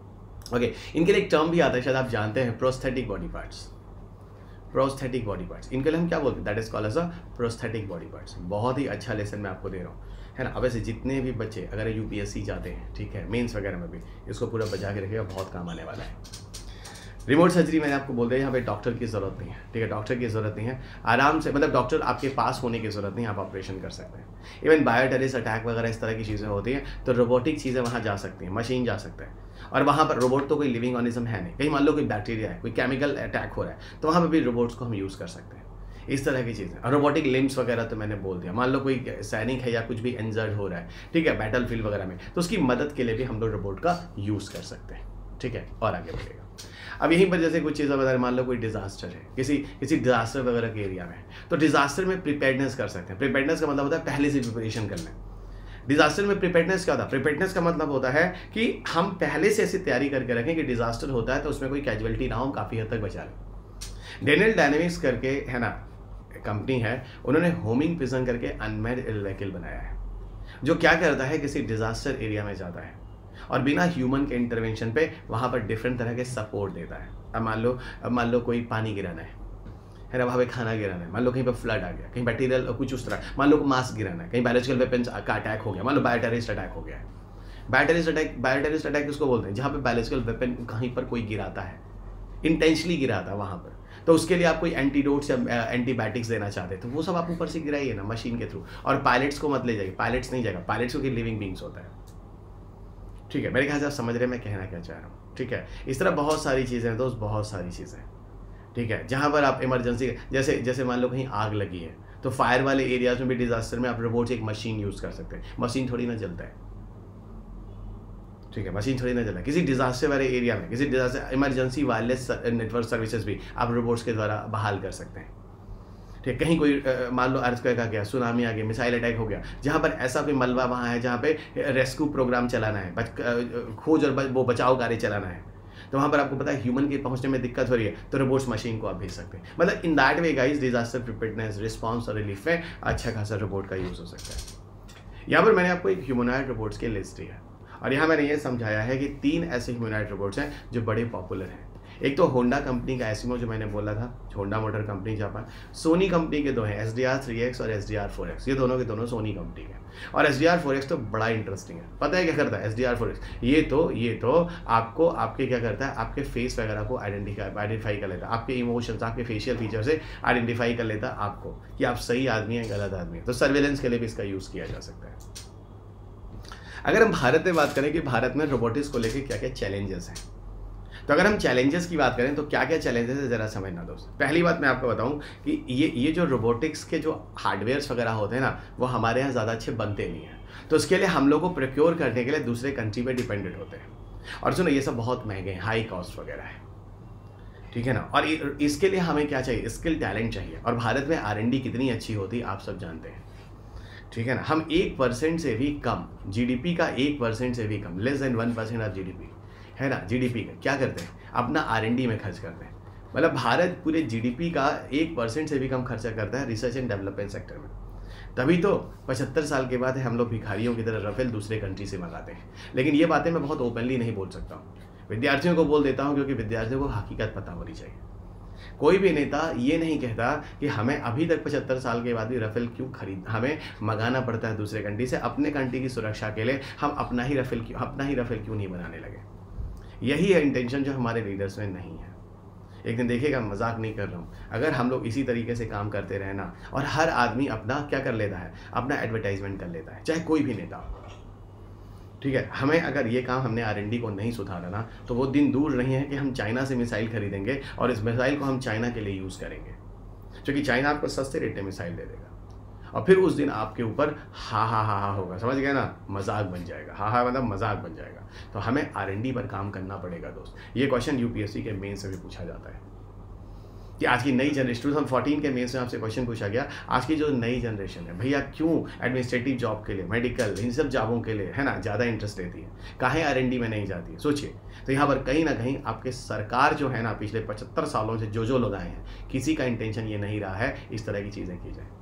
ओके okay, इनके लिए एक टर्म भी आता है, शायद आप जानते हैं, prosthetic body parts. Prosthetic body parts, इनके लिए हम क्या बोलते हैं? That is called as a prosthetic body parts. बहुत ही अच्छा लेसन मैं आपको दे रहा हूँ, है ना। अब वैसे जितने भी बच्चे अगर यूपीएससी जाते हैं, ठीक है, मेंस वगैरह में भी इसको पूरा बचा के रखिएगा, बहुत काम आने वाला है। रिमोट सर्जरी मैंने आपको बोल दिया, यहाँ पे डॉक्टर की ज़रूरत नहीं है, ठीक है, डॉक्टर की ज़रूरत नहीं है, आराम से, मतलब डॉक्टर आपके पास होने की ज़रूरत नहीं, आप ऑपरेशन कर सकते हैं। इवन बायोटेरिस अटैक वगैरह इस तरह की चीज़ें होती हैं, तो रोबोटिक चीज़ें वहाँ जा सकती हैं, मशीन जा सकता है। और वहाँ पर रोबोट तो कोई लिविंग ऑर्गेनिज्म है नहीं, कहीं मान लो कोई बैक्टीरिया है, कोई केमिकल अटैक हो रहा है, तो वहाँ पर भी रोबोट्स को हम यूज़ कर सकते हैं। इस तरह की चीज़ें। और रोबोटिक लिम्स वगैरह तो मैंने बोल दिया, मान लो कोई सैनिक है या कुछ भी इंजर्ड हो रहा है, ठीक है, बैटल फील्ड वगैरह में, तो उसकी मदद के लिए भी हम लोग रोबोट का यूज़ कर सकते हैं। ठीक है, और आगे बढ़ेगा। अब यहीं पर जैसे कुछ चीज़ें बता रहे, मान लो कोई डिजास्टर है किसी किसी डिजास्टर वगैरह के एरिया में, तो डिजास्टर में प्रिपेयर्डनेस कर सकते हैं। प्रिपेयर्डनेस का मतलब होता है पहले से प्रिपरेशन करना। डिजास्टर में प्रिपेयर्डनेस क्या होता है? प्रिपेयर्डनेस का मतलब होता है कि हम पहले से ऐसी तैयारी करके रखें कि डिजास्टर होता है तो उसमें कोई कैजुअलिटी ना हो, काफ़ी हद तक बचा लें। डेनियल डायनेमिक्स करके है ना कंपनी है, उन्होंने होमिंग पिजन करके अनमैड व्हीकल बनाया है, जो क्या करता है, किसी डिजास्टर एरिया में जाता है और बिना ह्यूमन के इंटरवेंशन पे वहाँ पर डिफरेंट तरह के सपोर्ट देता है। अब मान लो अब मान लो कोई पानी गिराना है है ना, वहाँ पे खाना गिराना है, मान लो कहीं पर फ्लड आ गया, कहीं बैक्टीरियल कुछ उस तरह, मान लो मास्क गिराना है, कहीं बायोलॉजिकल वेपन्स का अटैक हो गया, मान लो बायोटेरिस्ट अटैक हो गया है। बायोटेरिस्ट अटैक बायोटेरिस्ट अटैक किसको बोलते हैं? जहाँ पे बायोलॉजिकल वेपन कहीं पर कोई गिराता है, इंटेंशनली गिराता है वहाँ पर, तो उसके लिए आप कोई एंटीडोट्स या एंटीबायोटिक्स देना चाहते हैं, तो वो सब आप ऊपर से गिराइए ना मशीन के थ्रू। और पायलट्स को मत ले जाइए, पायलट्स नहीं जाएगा, पायलट्स क्योंकि लिविंग बींग्स होता है। ठीक है, मेरे ख्याल से आप समझ रहे हैं मैं कहना क्या चाह रहा हूँ। ठीक है। इस तरह बहुत सारी चीज़ें हैं दोस्त, बहुत सारी चीज़ें, ठीक है। जहाँ पर आप इमरजेंसी, जैसे जैसे मान लो कहीं आग लगी है तो फायर वाले एरियाज में भी, डिजास्टर में आप रोबोट से एक मशीन यूज़ कर सकते हैं। मशीन थोड़ी ना जलता है, ठीक है, मशीन थोड़ी ना चलता है। किसी डिजास्टर वाले एरिया में, किसी disaster emergency wireless network services भी आप रोबोट्स के द्वारा बहाल कर सकते हैं, ठीक। कहीं कोई मान लो अर्थक्वेक आ गया, सुनामी आ गया, मिसाइल अटैक हो गया, जहाँ पर ऐसा कोई मलबा वहाँ है जहाँ पे रेस्क्यू प्रोग्राम चलाना है, बच खोज और वो बचाव कार्य चलाना है, तो वहाँ पर आपको पता है ह्यूमन के पहुँचने में दिक्कत हो रही है, तो रोबोट्स मशीन को आप भेज सकते हैं। मतलब in that way guys, disaster preparedness, response और रिलीफ में अच्छा खासा रोबोट का यूज़ हो सकता है। यहाँ पर मैंने आपको एक ह्यूमनॉइड रोबोट्स की लिस्ट दी है, और यहाँ मैंने ये समझाया है कि तीन ऐसे ह्यूमनॉइड रोबोट्स हैं जो बड़े पॉपुलर हैं। एक तो होंडा कंपनी का एसिमो, जो मैंने बोला था, Honda motor company Japan. Sony company के दो हैं, S D R three X और S D R four X, ये दोनों के दोनों सोनी कंपनी के। और S D R four X तो बड़ा इंटरेस्टिंग है। पता है क्या करता है S D R four X? ये तो ये तो आपको आपके क्या करता है, आपके फेस वगैरह को आइडेंटिफाई आइडेंटिफाई कर लेता है, आपके इमोशंस, आपके फेशियल फीचर से आइडेंटिफाई कर लेता है आपको कि आप सही आदमी हैं, गलत आदमी है। तो सर्वेलेंस के लिए भी इसका यूज़ किया जा सकता है। अगर हम भारत में बात करें कि भारत में रोबोटिक्स को लेकर क्या क्या चैलेंजेस हैं, तो अगर हम चैलेंजेस की बात करें तो क्या क्या चैलेंजेस है ज़रा समझना दोस्त। पहली बात मैं आपको बताऊं कि ये ये जो रोबोटिक्स के जो हार्डवेयर्स वगैरह होते हैं ना, वो हमारे यहाँ ज़्यादा अच्छे बनते नहीं हैं, तो इसके लिए हम लोग को प्रोक्योर करने के लिए दूसरे कंट्री पे डिपेंडेंट होते हैं। और सुनो, ये सब बहुत महंगे हैं, हाई कॉस्ट वगैरह है, ठीक है ना। और इसके लिए हमें क्या चाहिए, स्किल, टैलेंट चाहिए। और भारत में आर एन डी कितनी अच्छी होती है आप सब जानते हैं, ठीक है ना। हम एक परसेंट से भी कम, जीडीपी का एक परसेंट से भी कम, less than one percent of GDP है ना, जीडीपी का क्या करते हैं, अपना आर एन डी में खर्च करते हैं। मतलब भारत पूरे जीडीपी का एक परसेंट से भी कम खर्चा करता है रिसर्च एंड डेवलपमेंट सेक्टर में। तभी तो पचहत्तर साल के बाद हम लोग भिखारियों की तरह राफेल दूसरे कंट्री से मंगाते हैं। लेकिन ये बातें मैं बहुत ओपनली नहीं बोल सकता हूँ, विद्यार्थियों को बोल देता हूँ, क्योंकि विद्यार्थियों को हकीकत पता होनी चाहिए। कोई भी नेता ये नहीं कहता कि हमें अभी तक पचहत्तर साल के बाद भी राफेल क्यों खरीद हमें मंगाना पड़ता है दूसरे कंट्री से, अपने कंट्री की सुरक्षा के लिए हम अपना ही राफेल क्यों अपना ही राफेल क्यों नहीं बनाने लगे। यही है इंटेंशन जो हमारे लीडर्स में नहीं है। एक दिन देखिएगा, मजाक नहीं कर रहा हूँ, अगर हम लोग इसी तरीके से काम करते रहे ना, और हर आदमी अपना क्या कर लेता है, अपना एडवर्टाइजमेंट कर लेता है, चाहे कोई भी नेता हो, ठीक है। हमें अगर ये काम हमने आर एन डी को नहीं सुधारा ना, तो वो दिन दूर नहीं है कि हम चाइना से मिसाइल खरीदेंगे और इस मिसाइल को हम चाइना के लिए यूज़ करेंगे, क्योंकि चाइना आपको सस्ते रेट में मिसाइल दे देगा, और फिर उस दिन आपके ऊपर हा हा हा हा होगा, समझ गए ना, मजाक बन जाएगा। हा हा मतलब मजाक बन जाएगा। तो हमें आर एन डी पर काम करना पड़ेगा दोस्त। ये question U P S C के मेन से भी पूछा जाता है कि आज की नई जनरेशन, टू थाउजेंड फोर्टीन के मेंस में आपसे क्वेश्चन पूछा गया, आज की जो नई जनरेशन है भैया, क्यों एडमिनिस्ट्रेटिव जॉब के लिए, मेडिकल, इन सब जॉबों के लिए है ना ज़्यादा इंटरेस्ट लेती है, काहे आर एन डी में नहीं जाती है। सोचिए, तो यहाँ पर कहीं ना कहीं आपके सरकार जो है ना, पिछले पचहत्तर सालों से जो जो लोग आए हैं, किसी का इंटेंशन ये नहीं रहा है इस तरह की चीज़ें की जाए,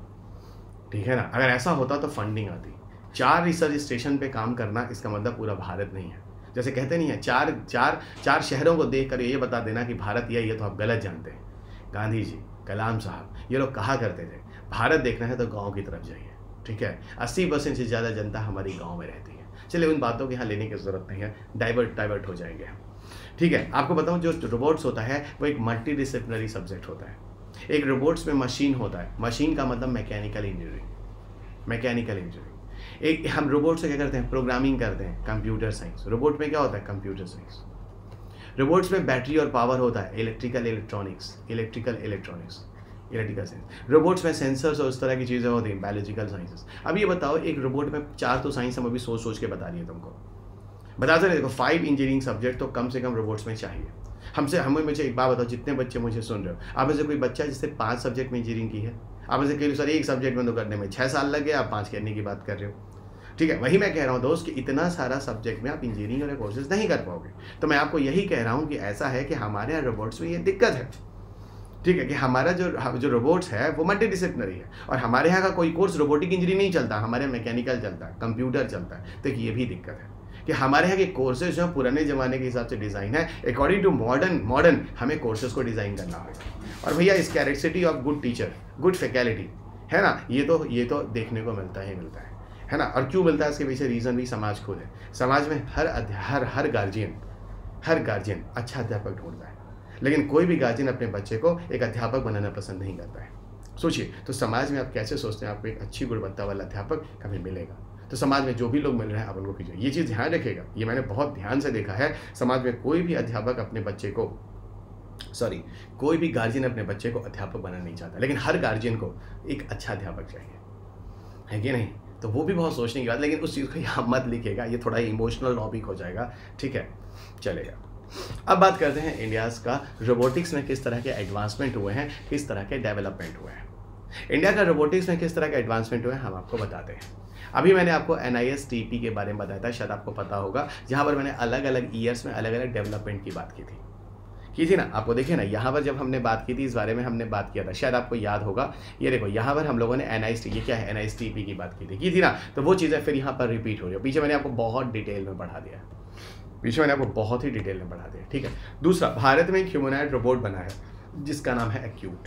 ठीक है ना। अगर ऐसा होता तो फंडिंग आती। चार रिसर्च स्टेशन पे काम करना, इसका मतलब पूरा भारत नहीं है। जैसे कहते नहीं है, चार चार चार शहरों को देख कर ये बता देना कि भारत यही है, तो आप गलत जानते हैं। गांधी जी, कलाम साहब, ये लोग कहा करते थे, भारत देखना है तो गांव की तरफ जाइए, ठीक है। अस्सी परसेंट से ज़्यादा जनता हमारी गांव में रहती है। चलिए, उन बातों को यहाँ लेने की ज़रूरत नहीं है, डाइवर्ट डाइवर्ट हो जाएंगे हम, ठीक है। आपको बताऊँ, जो रोबोट्स होता है वो एक मल्टी डिसिप्लिनरी सब्जेक्ट होता है। एक रोबोट्स में मशीन होता है, मशीन का मतलब मैकेनिकल इंजीनियरिंग, मैकेनिकल इंजीनियरिंग। एक हम रोबोट से क्या करते हैं, प्रोग्रामिंग करते हैं, कंप्यूटर साइंस। रोबोट में क्या होता है, कंप्यूटर साइंस। रोबोट्स में बैटरी और पावर होता है, electrical electronics, electrical electronics, electrical science. Robots में सेंसर्स और उस तरह की चीज़ें होती हैं, बायोलॉजिकल साइंसेस। अब ये बताओ, एक रोबोट में चार तो साइंस हम अभी सोच सोच के बता रही है तुमको, बताते रहे। देखो, फाइव इंजीनियरिंग सब्जेक्ट तो कम से कम रोबोट्स में चाहिए। हमसे हमें मुझे एक बात बताओ, जितने बच्चे मुझे सुन रहे हो, आप में से कोई बच्चा जिससे पाँच सब्जेक्ट में इंजीनियरिंग की है? आप में से कई सर एक सब्जेक्ट में तो करने में छः साल लग गया, आप पाँच करने की बात कर रहे हो, ठीक है। वही मैं कह रहा हूँ दोस्त कि इतना सारा सब्जेक्ट में आप इंजीनियरिंग वाले कोर्सेज नहीं कर पाओगे। तो मैं आपको यही कह रहा हूँ कि ऐसा है कि हमारे यहाँ रोबोट्स में ये दिक्कत है, ठीक है, कि हमारा जो जो रोबोट्स है वो मल्टी डिसिप्लिनरी है, और हमारे यहाँ का कोई कोर्स रोबोटिक इंजीनियरिंग नहीं चलता, हमारे मैकेनिकल चलता है, कंप्यूटर चलता है। तो ये भी दिक्कत है कि हमारे यहाँ के कोर्सेज जो पुराने ज़माने के हिसाब से डिज़ाइन है, अकॉर्डिंग टू मॉडर्न मॉडर्न हमें कोर्सेज को डिज़ाइन करना होगा। और भैया, scarcity of good teacher, good faculty है ना, ये तो ये तो देखने को मिलता ही मिलता है है ना। और क्यों मिलता है, इसके पीछे रीज़न भी समाज खुद है। समाज में हर हर हर गार्जियन हर गार्जियन अच्छा अध्यापक ढूंढता है, लेकिन कोई भी गार्जियन अपने बच्चे को एक अध्यापक बनाना पसंद नहीं करता है। सोचिए, तो समाज में आप कैसे सोचते हैं आपको एक अच्छी गुणवत्ता वाला अध्यापक कभी मिलेगा? तो समाज में जो भी लोग मिल रहे हैं आप उनको कीजिए। ये चीज़ ध्यान रखिएगा, ये मैंने बहुत ध्यान से देखा है, समाज में कोई भी अध्यापक अपने बच्चे को सॉरी कोई भी गार्जियन अपने बच्चे को अध्यापक बनाना नहीं चाहता, लेकिन हर गार्जियन को एक अच्छा अध्यापक चाहिए, है कि नहीं? तो वो भी बहुत सोचने की बात, लेकिन उस चीज़ को यहाँ मत लिखिएगा, ये थोड़ा इमोशनल टॉपिक हो जाएगा, ठीक है, चलेगा। अब बात करते हैं इंडियाज़ का रोबोटिक्स में किस तरह के एडवांसमेंट हुए हैं, किस तरह के डेवलपमेंट हुए हैं। इंडिया का रोबोटिक्स में किस तरह के एडवांसमेंट हुए हैं हम आपको बताते हैं। अभी मैंने आपको N I S T P के बारे में बताया था, शायद आपको पता होगा, जहाँ पर मैंने अलग अलग ईयर्स में अलग अलग डेवलपमेंट की बात की थी की थी ना। आपको देखिए ना, यहाँ पर जब हमने बात की थी इस बारे में हमने बात किया था, शायद आपको याद होगा। ये देखो यहाँ पर हम लोगों ने एन आई एस टी ये क्या है N I S T P की बात की थी की थी ना। तो वो चीज़ें फिर यहाँ पर रिपीट हो रही है। पीछे मैंने आपको बहुत डिटेल में बढ़ा दिया पीछे मैंने आपको बहुत ही डिटेल में बढ़ा दिया, ठीक है। दूसरा, भारत में एक ह्यूमनॉइड रोबोट बना है जिसका नाम है एक्यूट।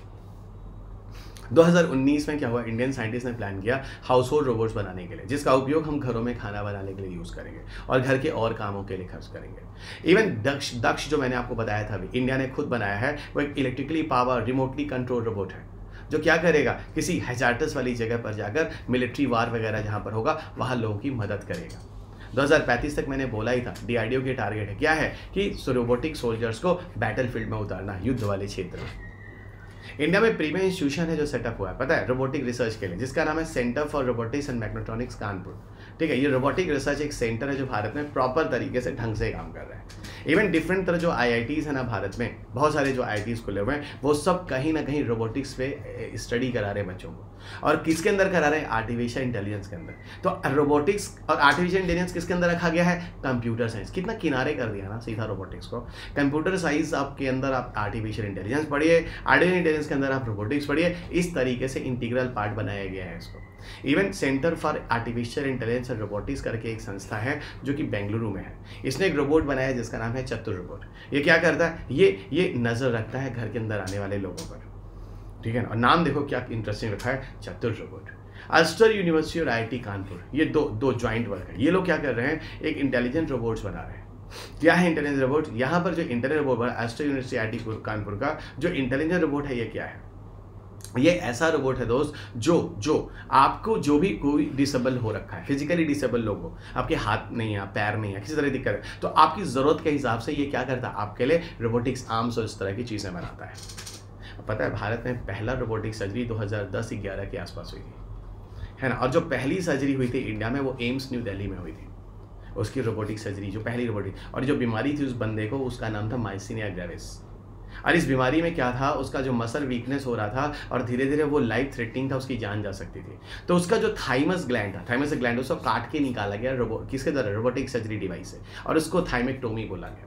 दो हज़ार उन्नीस में क्या हुआ, इंडियन साइंटिस्ट ने प्लान किया हाउस होल्ड रोबोट्स बनाने के लिए, जिसका उपयोग हम घरों में खाना बनाने के लिए यूज़ करेंगे और घर के और कामों के लिए खर्च करेंगे। इवन दक्ष दक्ष जो मैंने आपको बताया था अभी, इंडिया ने खुद बनाया है, वो एक electrically power remotely control robot है, जो क्या करेगा, किसी हैजार्डस वाली जगह पर जाकर मिलिट्री वार वगैरह जहाँ पर होगा वहाँ लोगों की मदद करेगा। दो हज़ार पैंतीस तक मैंने बोला ही था, डी आर डी ओ के टारगेट है, क्या है कि रोबोटिक सोल्जर्स को बैटल फील्ड में उतारना, युद्ध वाले क्षेत्र में। इंडिया में प्रीमियर इंस्टीट्यूशन है जो सेटअप हुआ है, पता है, रोबोटिक रिसर्च के लिए, जिसका नाम है centre for robotics and magnetronics Kanpur, ठीक है। ये रोबोटिक रिसर्च एक सेंटर है जो भारत में प्रॉपर तरीके से ढंग से काम कर रहा है। इवन डिफरेंट तरह जो आई आई टीज़ है ना भारत में, बहुत सारे जो आई आई टीज़ खुले हुए हैं, वो सब कहीं ना कहीं रोबोटिक्स पे स्टडी करा रहे हैं बच्चों को। और किसके अंदर करा रहे हैं, आर्टिफिशियल इंटेलिजेंस के अंदर। तो रोबोटिक्स और आर्टिफिशियल इंटेलिजेंस किसके अंदर रखा गया है, कंप्यूटर साइंस। कितना किनारे कर दिया ना सीधा रोबोटिक्स को। कंप्यूटर साइंस आपके अंदर आप आर्टिफिशियल इंटेलिजेंस पढ़िए, आर्टिफिशियल इंटेलिजेंस के अंदर आप रोबोटिक्स पढ़िए, इस तरीके से इंटीग्रल पार्ट बनाया गया है इसको। Even centre for artificial intelligence and robotics करके एक संस्था है जो कि बेंगलुरु में है। इसने एक रोबोट बनाया है जिसका नाम है चतुर रोबोट। ये क्या करता है, ये ये नज़र रखता है घर के अंदर आने वाले लोगों पर, ठीक है ना। और नाम देखो क्या इंटरेस्टिंग रखा है, चतुर रोबोट। अल्स्टर यूनिवर्सिटी और आई आई टी कानपुर, ये दो दो ज्वाइंट वर्क है। ये लोग क्या कर रहे हैं, एक इंटेलिजेंट रोबोट्स बना रहे हैं। क्या है इंटेलिजेंट रोबोट, यहाँ पर जो इंटेलिजेंट रोबोट है Ulster university I I T Kanpur का जो इंटेलिजेंट रोबोट है, ये क्या है, ये ऐसा रोबोट है दोस्त जो जो आपको जो भी कोई डिसेबल हो रखा है, फिजिकली डिसेबल लोग हो, आपके हाथ नहीं है, पैर नहीं है, किसी तरह की दिक्कत है, तो आपकी ज़रूरत के हिसाब से ये क्या करता है, आपके लिए रोबोटिक्स आर्म्स और इस तरह की चीज़ें बनाता है। पता है भारत में पहला रोबोटिक सर्जरी दो हज़ार दस ग्यारह के आसपास हुई थी, है ना। और जो पहली सर्जरी हुई थी इंडिया में वो एम्स न्यू दिल्ली में हुई थी, उसकी रोबोटिक सर्जरी जो पहली रोबोटिक। और जो बीमारी थी उस बंदे को, उसका नाम था माइसीनिया ग्रेविस। और इस बीमारी में क्या था, उसका जो मसल वीकनेस हो रहा था और धीरे धीरे वो लाइफ थ्रेटनिंग था, उसकी जान जा सकती थी। तो उसका जो थाइमस ग्लैंड था, थाइमस ग्लैंड उसको काट के निकाला गया रोबो किसके द्वारा, रोबोटिक सर्जरी डिवाइस से, और उसको थाइमेक्टोमी बोला गया,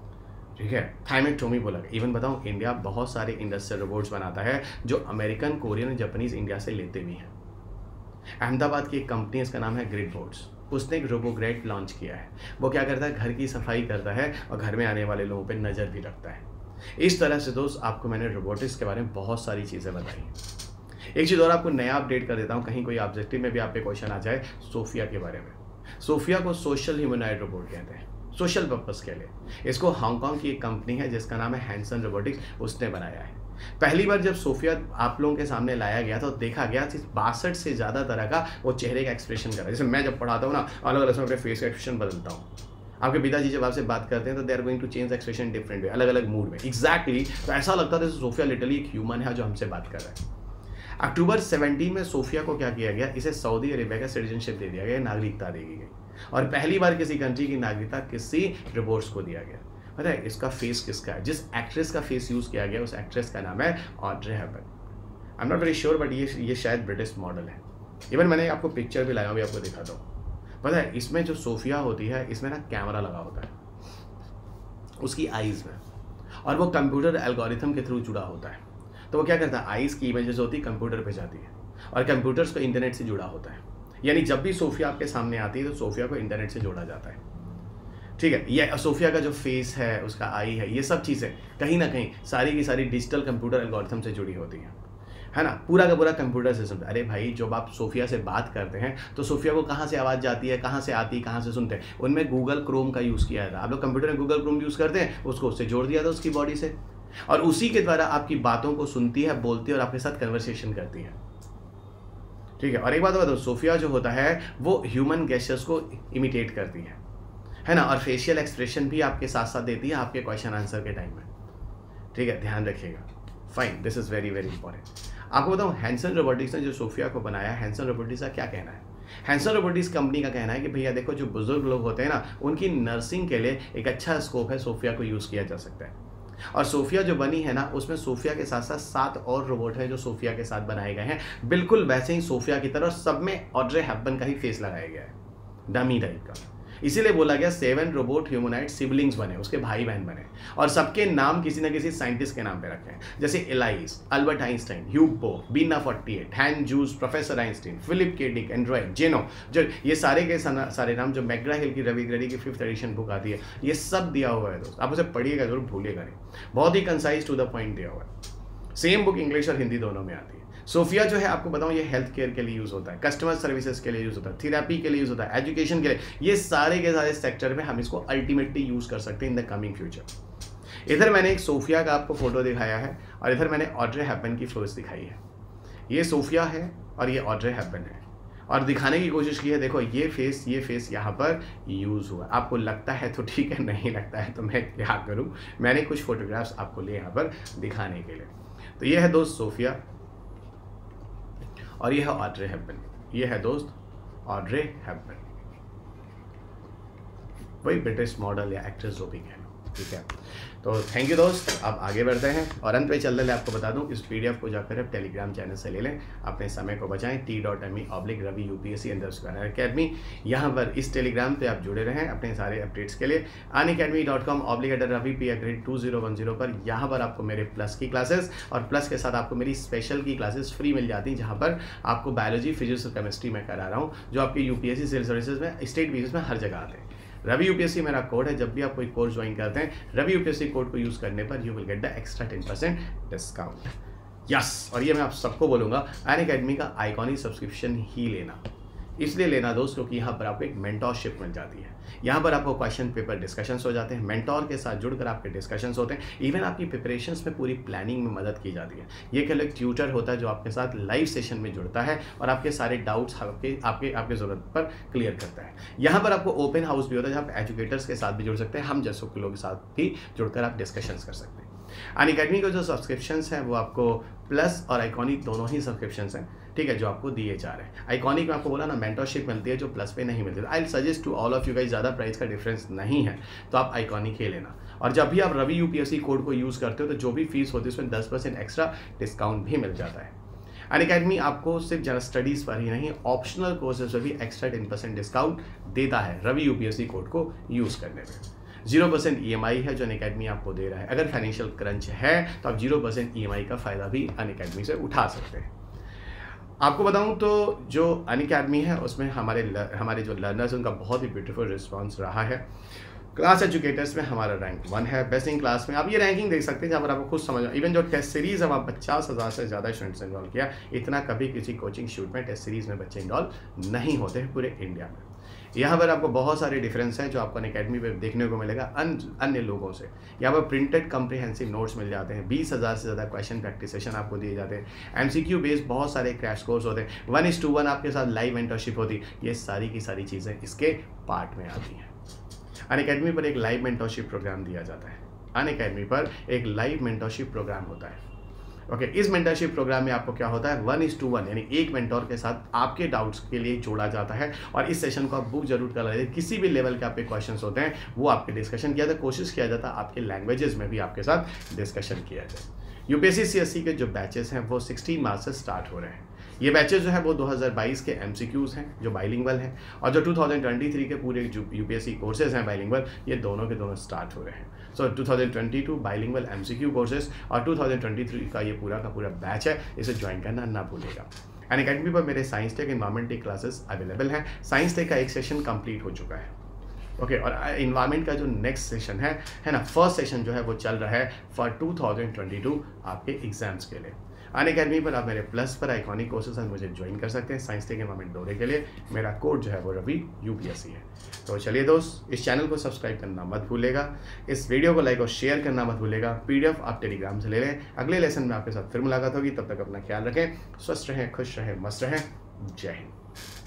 ठीक है, थाइमेक्टोमी बोला गया। इवन बताऊं, इंडिया बहुत सारे इंडस्ट्रियल रोबोट्स बनाता है जो अमेरिकन, कोरियन, जापानीज इंडिया से लेते भी हैं। अहमदाबाद की एक कंपनी, इसका नाम है ग्रिड बोर्ड्स, उसने एक रोबोग्रेड लॉन्च किया है। वो क्या करता है, घर की सफाई करता है और घर में आने वाले लोगों पर नज़र भी रखता है। इस तरह से दोस्त आपको मैंने रोबोटिक्स के बारे में बहुत सारी चीज़ें बताई। एक चीज़ और आपको नया अपडेट कर देता हूँ, कहीं कोई ऑब्जेक्टिव में भी आप पे क्वेश्चन आ जाए सोफिया के बारे में। सोफिया को सोशल ह्यूमनॉइड रोबोट कहते हैं, सोशल पर्पस के लिए। इसको हांगकांग की एक कंपनी है जिसका नाम है हैंसन रोबोटिक्स, उसने बनाया है। पहली बार जब सोफिया आप लोगों के सामने लाया गया तो देखा गया बासठ से ज़्यादा तरह का वो चेहरे का एक्सप्रेशन कर रहा है। जैसे मैं जब पढ़ाता हूँ ना, अलग अलग अपने फेस का एक्सप्रेशन बदलता हूँ। आपके पिताजी जब आपसे बात करते हैं तो they are going to change expression different way, अलग अलग मूड में। एग्जैक्टली तो ऐसा लगता था सोफिया लिटरली एक ह्यूमन है जो हमसे बात कर रहा है। अक्टूबर सत्रह में सोफिया को क्या किया गया, इसे सऊदी अरेबिया का सिटीजनशिप दे दिया गया, नागरिकता दी गई और पहली बार किसी कंट्री की नागरिकता किसी रोबोट्स को दिया गया। पता है इसका फेस किसका है, जिस एक्ट्रेस का फेस यूज़ किया गया उस एक्ट्रेस का नाम है Audrey Hepburn. I am not very sure but ये ये शायद ब्रिटिश मॉडल है। इवन मैंने आपको पिक्चर भी लाया, भी आपको दिखाता हूँ। पता है इसमें जो सोफिया होती है इसमें ना कैमरा लगा होता है उसकी आईज़ में, और वो कंप्यूटर एल्गोरिथम के थ्रू जुड़ा होता है। तो वो क्या करता है, आईज़ की इमेजेस होती है कंप्यूटर पे जाती है और कंप्यूटर्स को इंटरनेट से जुड़ा होता है। यानी जब भी सोफिया आपके सामने आती है तो सोफिया को इंटरनेट से जोड़ा जाता है, ठीक है। ये सोफिया का जो फेस है, उसका आई है, ये सब चीज़ें कहीं ना कहीं सारी की सारी डिजिटल कंप्यूटर एल्गोरिथम से जुड़ी होती हैं, है ना। पूरा का पूरा कंप्यूटर सिस्टम। अरे भाई जब आप सोफिया से बात करते हैं तो सोफिया को कहाँ से आवाज़ जाती है, कहाँ से आती है, कहाँ से सुनते हैं, उनमें गूगल क्रोम का यूज़ किया था। आप लोग कंप्यूटर में गूगल क्रोम यूज़ करते हैं, उसको उससे जोड़ दिया था उसकी बॉडी से, और उसी के द्वारा आपकी बातों को सुनती है, बोलती है और आपके साथ कन्वर्सेशन करती है। ठीक है। और एक बात बताओ, सोफिया जो होता है वो ह्यूमन गेस्चर्स को इमिटेट करती है है ना, और फेशियल एक्सप्रेशन भी आपके साथ साथ देती है आपके क्वेश्चन आंसर के टाइम में। ठीक है, ध्यान रखिएगा। Fine, this is very very important. आपको बताऊँ, हैंसन रोबोटिक्स ने जो सोफिया को बनाया, हैंसन रोबोटिक्स का क्या कहना है? हैंसन रोबोटिक्स कंपनी का कहना है कि भैया देखो, जो बुजुर्ग लोग होते हैं ना, उनकी नर्सिंग के लिए एक अच्छा स्कोप है, सोफिया को यूज़ किया जा सकता है। और सोफिया जो बनी है ना, उसमें सोफिया के साथ साथ सात और रोबोट हैं जो सोफिया के साथ बनाए गए हैं, बिल्कुल वैसे ही सोफिया की तरह, और सब में ऑड्रे हेपबर्न का ही फेस लगाया गया है, डमी टाइप का। इसीलिए बोला गया सेवन रोबोट ह्यूमनॉइड सिबलिंग्स बने, उसके भाई बहन बने, और सबके नाम किसी न किसी साइंटिस्ट के नाम पे रखे हैं, जैसे alias, Albert Einstein, Hubo, Bina forty eight, Han जूस, professor Einstein, Philip K Dick, android, Zeno, जो ये सारे के सारे नाम जो मैग्रा हिल की रवि ग्रेडी की फिफ्थ एडिशन बुक आती है, ये सब दिया हुआ है दोस्त। आप उसे पढ़िएगा जरूर, भूलिएगा नहीं, बहुत ही कंसाइज टू द पॉइंट दिया हुआ है। सेम बुक इंग्लिश और हिंदी दोनों में आती है। सोफिया जो है, आपको बताऊं, ये हेल्थ केयर के लिए यूज़ होता है, कस्टमर सर्विसेज के लिए यूज़ होता है, थेरेपी के लिए यूज़ होता है, एजुकेशन के लिए, ये सारे के सारे सेक्टर में हम इसको अल्टीमेटली यूज़ कर सकते हैं इन द कमिंग फ्यूचर। इधर मैंने एक सोफिया का आपको फोटो दिखाया है, और इधर मैंने ऑड्रे हेपबर्न की फेस दिखाई है। ये सोफिया है और ये ऑड्रे हेपबर्न है, और दिखाने की कोशिश की है, देखो ये फेस, ये फेस यहाँ पर यूज़ हुआ। आपको लगता है तो ठीक है, नहीं लगता है तो मैं क्या करूँ, मैंने कुछ फोटोग्राफ्स आपको लिए यहाँ पर दिखाने के लिए। तो ये है दोस्त सोफिया, और ये है ऑड्रे हेपबर्न। ये है दोस्त ऑड्रे हेपबर्न, वही ब्रिटिश मॉडल या एक्ट्रेस जो भी कह लो, ठीक है। तो थैंक यू दोस्त, अब आगे बढ़ते हैं, और अंत पे चलने ले आपको बता दूं, इस पीडीएफ को जाकर आप टेलीग्राम चैनल से ले लें, अपने समय को बचाएं। T dot M E oblique Ravi UPSC underscore academy, यहाँ पर इस टेलीग्राम पे आप जुड़े रहें अपने सारे अपडेट्स के लिए। Unacademy dot com oblique अडर Ravi P grade two zero one zero पर, यहाँ पर आपको मेरे प्लस की क्लासेस, और प्लस के साथ आपको मेरी स्पेशल की क्लासेस फ्री मिल जाती हैं, जहाँ पर आपको बायोलॉजी, फिजिक्स और केमिस्ट्री में करा रहा हूँ, जो आपके यूपीएससी सिविल सर्विसेज में, स्टेट बेसिस में हर जगह आते हैं। रवि यूपीएससी मेरा कोड है, जब भी आप कोई कोर्स ज्वाइन करते हैं, रवि यूपीएससी कोड को यूज़ करने पर you will get the extra ten percent discount. Yes, और ये मैं आप सबको बोलूँगा, अन अकेडमी का आइकॉनिक सब्सक्रिप्शन ही लेना, इसलिए लेना दोस्त क्योंकि यहाँ पर आपको एक मेंटोरशिप मिल जाती है। यहाँ पर आपको क्वेश्चन पेपर डिस्कशंस हो जाते हैं, मेंटोर के साथ जुड़कर आपके डिस्कशंस होते हैं, इवन आपकी प्रिपरेशंस में पूरी प्लानिंग में मदद की जाती है। ये केवल एक ट्यूटर होता है जो आपके साथ लाइव सेशन में जुड़ता है और आपके सारे डाउट्स आपके आपके आपके ज़रूरत पर क्लियर करता है। यहाँ पर आपको ओपन हाउस भी होता है, जहाँ आप एजुकेटर्स के साथ भी जुड़ सकते हैं, हम जैसों के लोगों के साथ भी जुड़कर आप डिस्कशंस कर सकते हैं। अन अकेडमी के जो सब्सक्रिप्शंस हैं वो आपको प्लस और आइकॉनिक दोनों ही सब्सक्रिप्शंस हैं, ठीक है, जो आपको दिए जा रहे हैं। आइकॉनिक में आपको बोला ना, मेंटरशिप मिलती है जो प्लस पे नहीं मिलती। I suggest to all of you guys, ज़्यादा प्राइस का डिफरेंस नहीं है, तो आप आइकॉनिक ही लेना। और जब भी आप रवि यूपीएससी कोड को यूज़ करते हो तो जो भी फीस होती है उसमें दस परसेंट एक्स्ट्रा डिस्काउंट भी मिल जाता है। अन अकेडमी आपको सिर्फ जरा स्टडीज़ पर ही नहीं, ऑप्शनल कोर्सेज पर भी एक्स्ट्रा टेन परसेंट डिस्काउंट देता है रवि यूपीएससी कोड को यूज़ करने में। Zero percent E M I है जो अन अकेडमी आपको दे रहा है। अगर फाइनेंशियल क्रंच है तो आप zero percent E M I का फ़ायदा भी अन अकेडमी से उठा सकते हैं। आपको बताऊं तो जो अन अकेडमी है उसमें हमारे हमारे जो लर्नर्स उनका बहुत ही ब्यूटीफुल रिस्पांस रहा है। क्लास एजुकेटर्स में हमारा रैंक वन है, बेस्ट इन क्लास में। आप ये रैंकिंग देख सकते हैं जहाँ पर आपको खुद समझ, इवन जो टेस्ट सीरीज़ है वहाँ पचास हज़ार से ज़्यादा स्टूडेंट्स इनरोल किया। इतना कभी किसी कोचिंग शूट में टेस्ट सीरीज़ में बच्चे इनरोल नहीं होते हैं पूरे इंडिया में। यहाँ पर आपको बहुत सारे डिफरेंस हैं जो आपको अन अकेडमी पर देखने को मिलेगा अन्य अन्य लोगों से। यहाँ पर प्रिंटेड कम्प्रिहेंसिव नोट्स मिल जाते हैं, बीस हज़ार से ज़्यादा क्वेश्चन प्रैक्टिस सेशन आपको दिए जाते हैं, एमसीक्यू बेस्ड बहुत सारे क्रैश कोर्स होते हैं, वन इज टू वन आपके साथ लाइव मेंटरशिप होती। ये सारी की सारी चीज़ें इसके पार्ट में आती हैं। अन अकेडमी पर एक लाइव मेंटरशिप प्रोग्राम दिया जाता है। अन अकेडमी पर एक लाइव मेंटरशिप प्रोग्राम होता है। ओके okay, इस मेंटरशिप प्रोग्राम में आपको क्या होता है, वन इज टू वन यानी एक मेंटोर के साथ आपके डाउट्स के लिए जोड़ा जाता है। और इस सेशन को आप बुक जरूर कर लीजिए। किसी भी लेवल के आपके क्वेश्चंस होते हैं वो आपके डिस्कशन किया जाता है, कोशिश किया जाता है आपके लैंग्वेजेस में भी आपके साथ डिस्कशन किया जाए। यूपीएससी सीएससी के जो बैचेस हैं वो सोलह मार्च से स्टार्ट हो रहे हैं। ये बैचेस जो है वो दो हज़ार बाईस के एमसीक्यूज़ हैं जो बाइलिंगुअल हैं, और जो दो हज़ार तेईस के पूरे जो यूपीएससी कोर्सेज हैं बाइलिंगुअल, ये दोनों के दोनों स्टार्ट हो रहे हैं। सो so, दो हज़ार बाईस बाइलिंगुअल एमसीक्यू कोर्सेज और दो हज़ार तेईस का ये पूरा का पूरा बैच है, इसे ज्वाइन करना ना भूलेगा। अन अकेडमी पर मेरे science tech environment tech classes available हैं। साइंस टेक का एक सेशन कंप्लीट हो चुका है, ओके okay, और इन्वायरमेंट का जो नेक्स्ट सेशन है है ना, फर्स्ट सेशन जो है वो चल रहा है फॉर दो हज़ार बाईस आपके एग्जाम्स के लिए। अन अकेडमी पर आप मेरे प्लस पर आइकॉनिक कोर्सेज हैं, मुझे ज्वाइन कर सकते हैं साइंस टेक इन्वायरमेंट दौरे के लिए। मेरा कोड जो है वो रवि यूपीएससी है। तो चलिए दोस्त, इस चैनल को सब्सक्राइब करना मत भूलेगा, इस वीडियो को लाइक और शेयर करना मत भूलेगा। पीडीएफ आप टेलीग्राम से ले लें। अगले लेसन में आपके साथ फिर मुलाकात होगी, तब तक अपना ख्याल रखें, स्वस्थ रहें, खुश रहें, मस्त रहें। जय हिंद।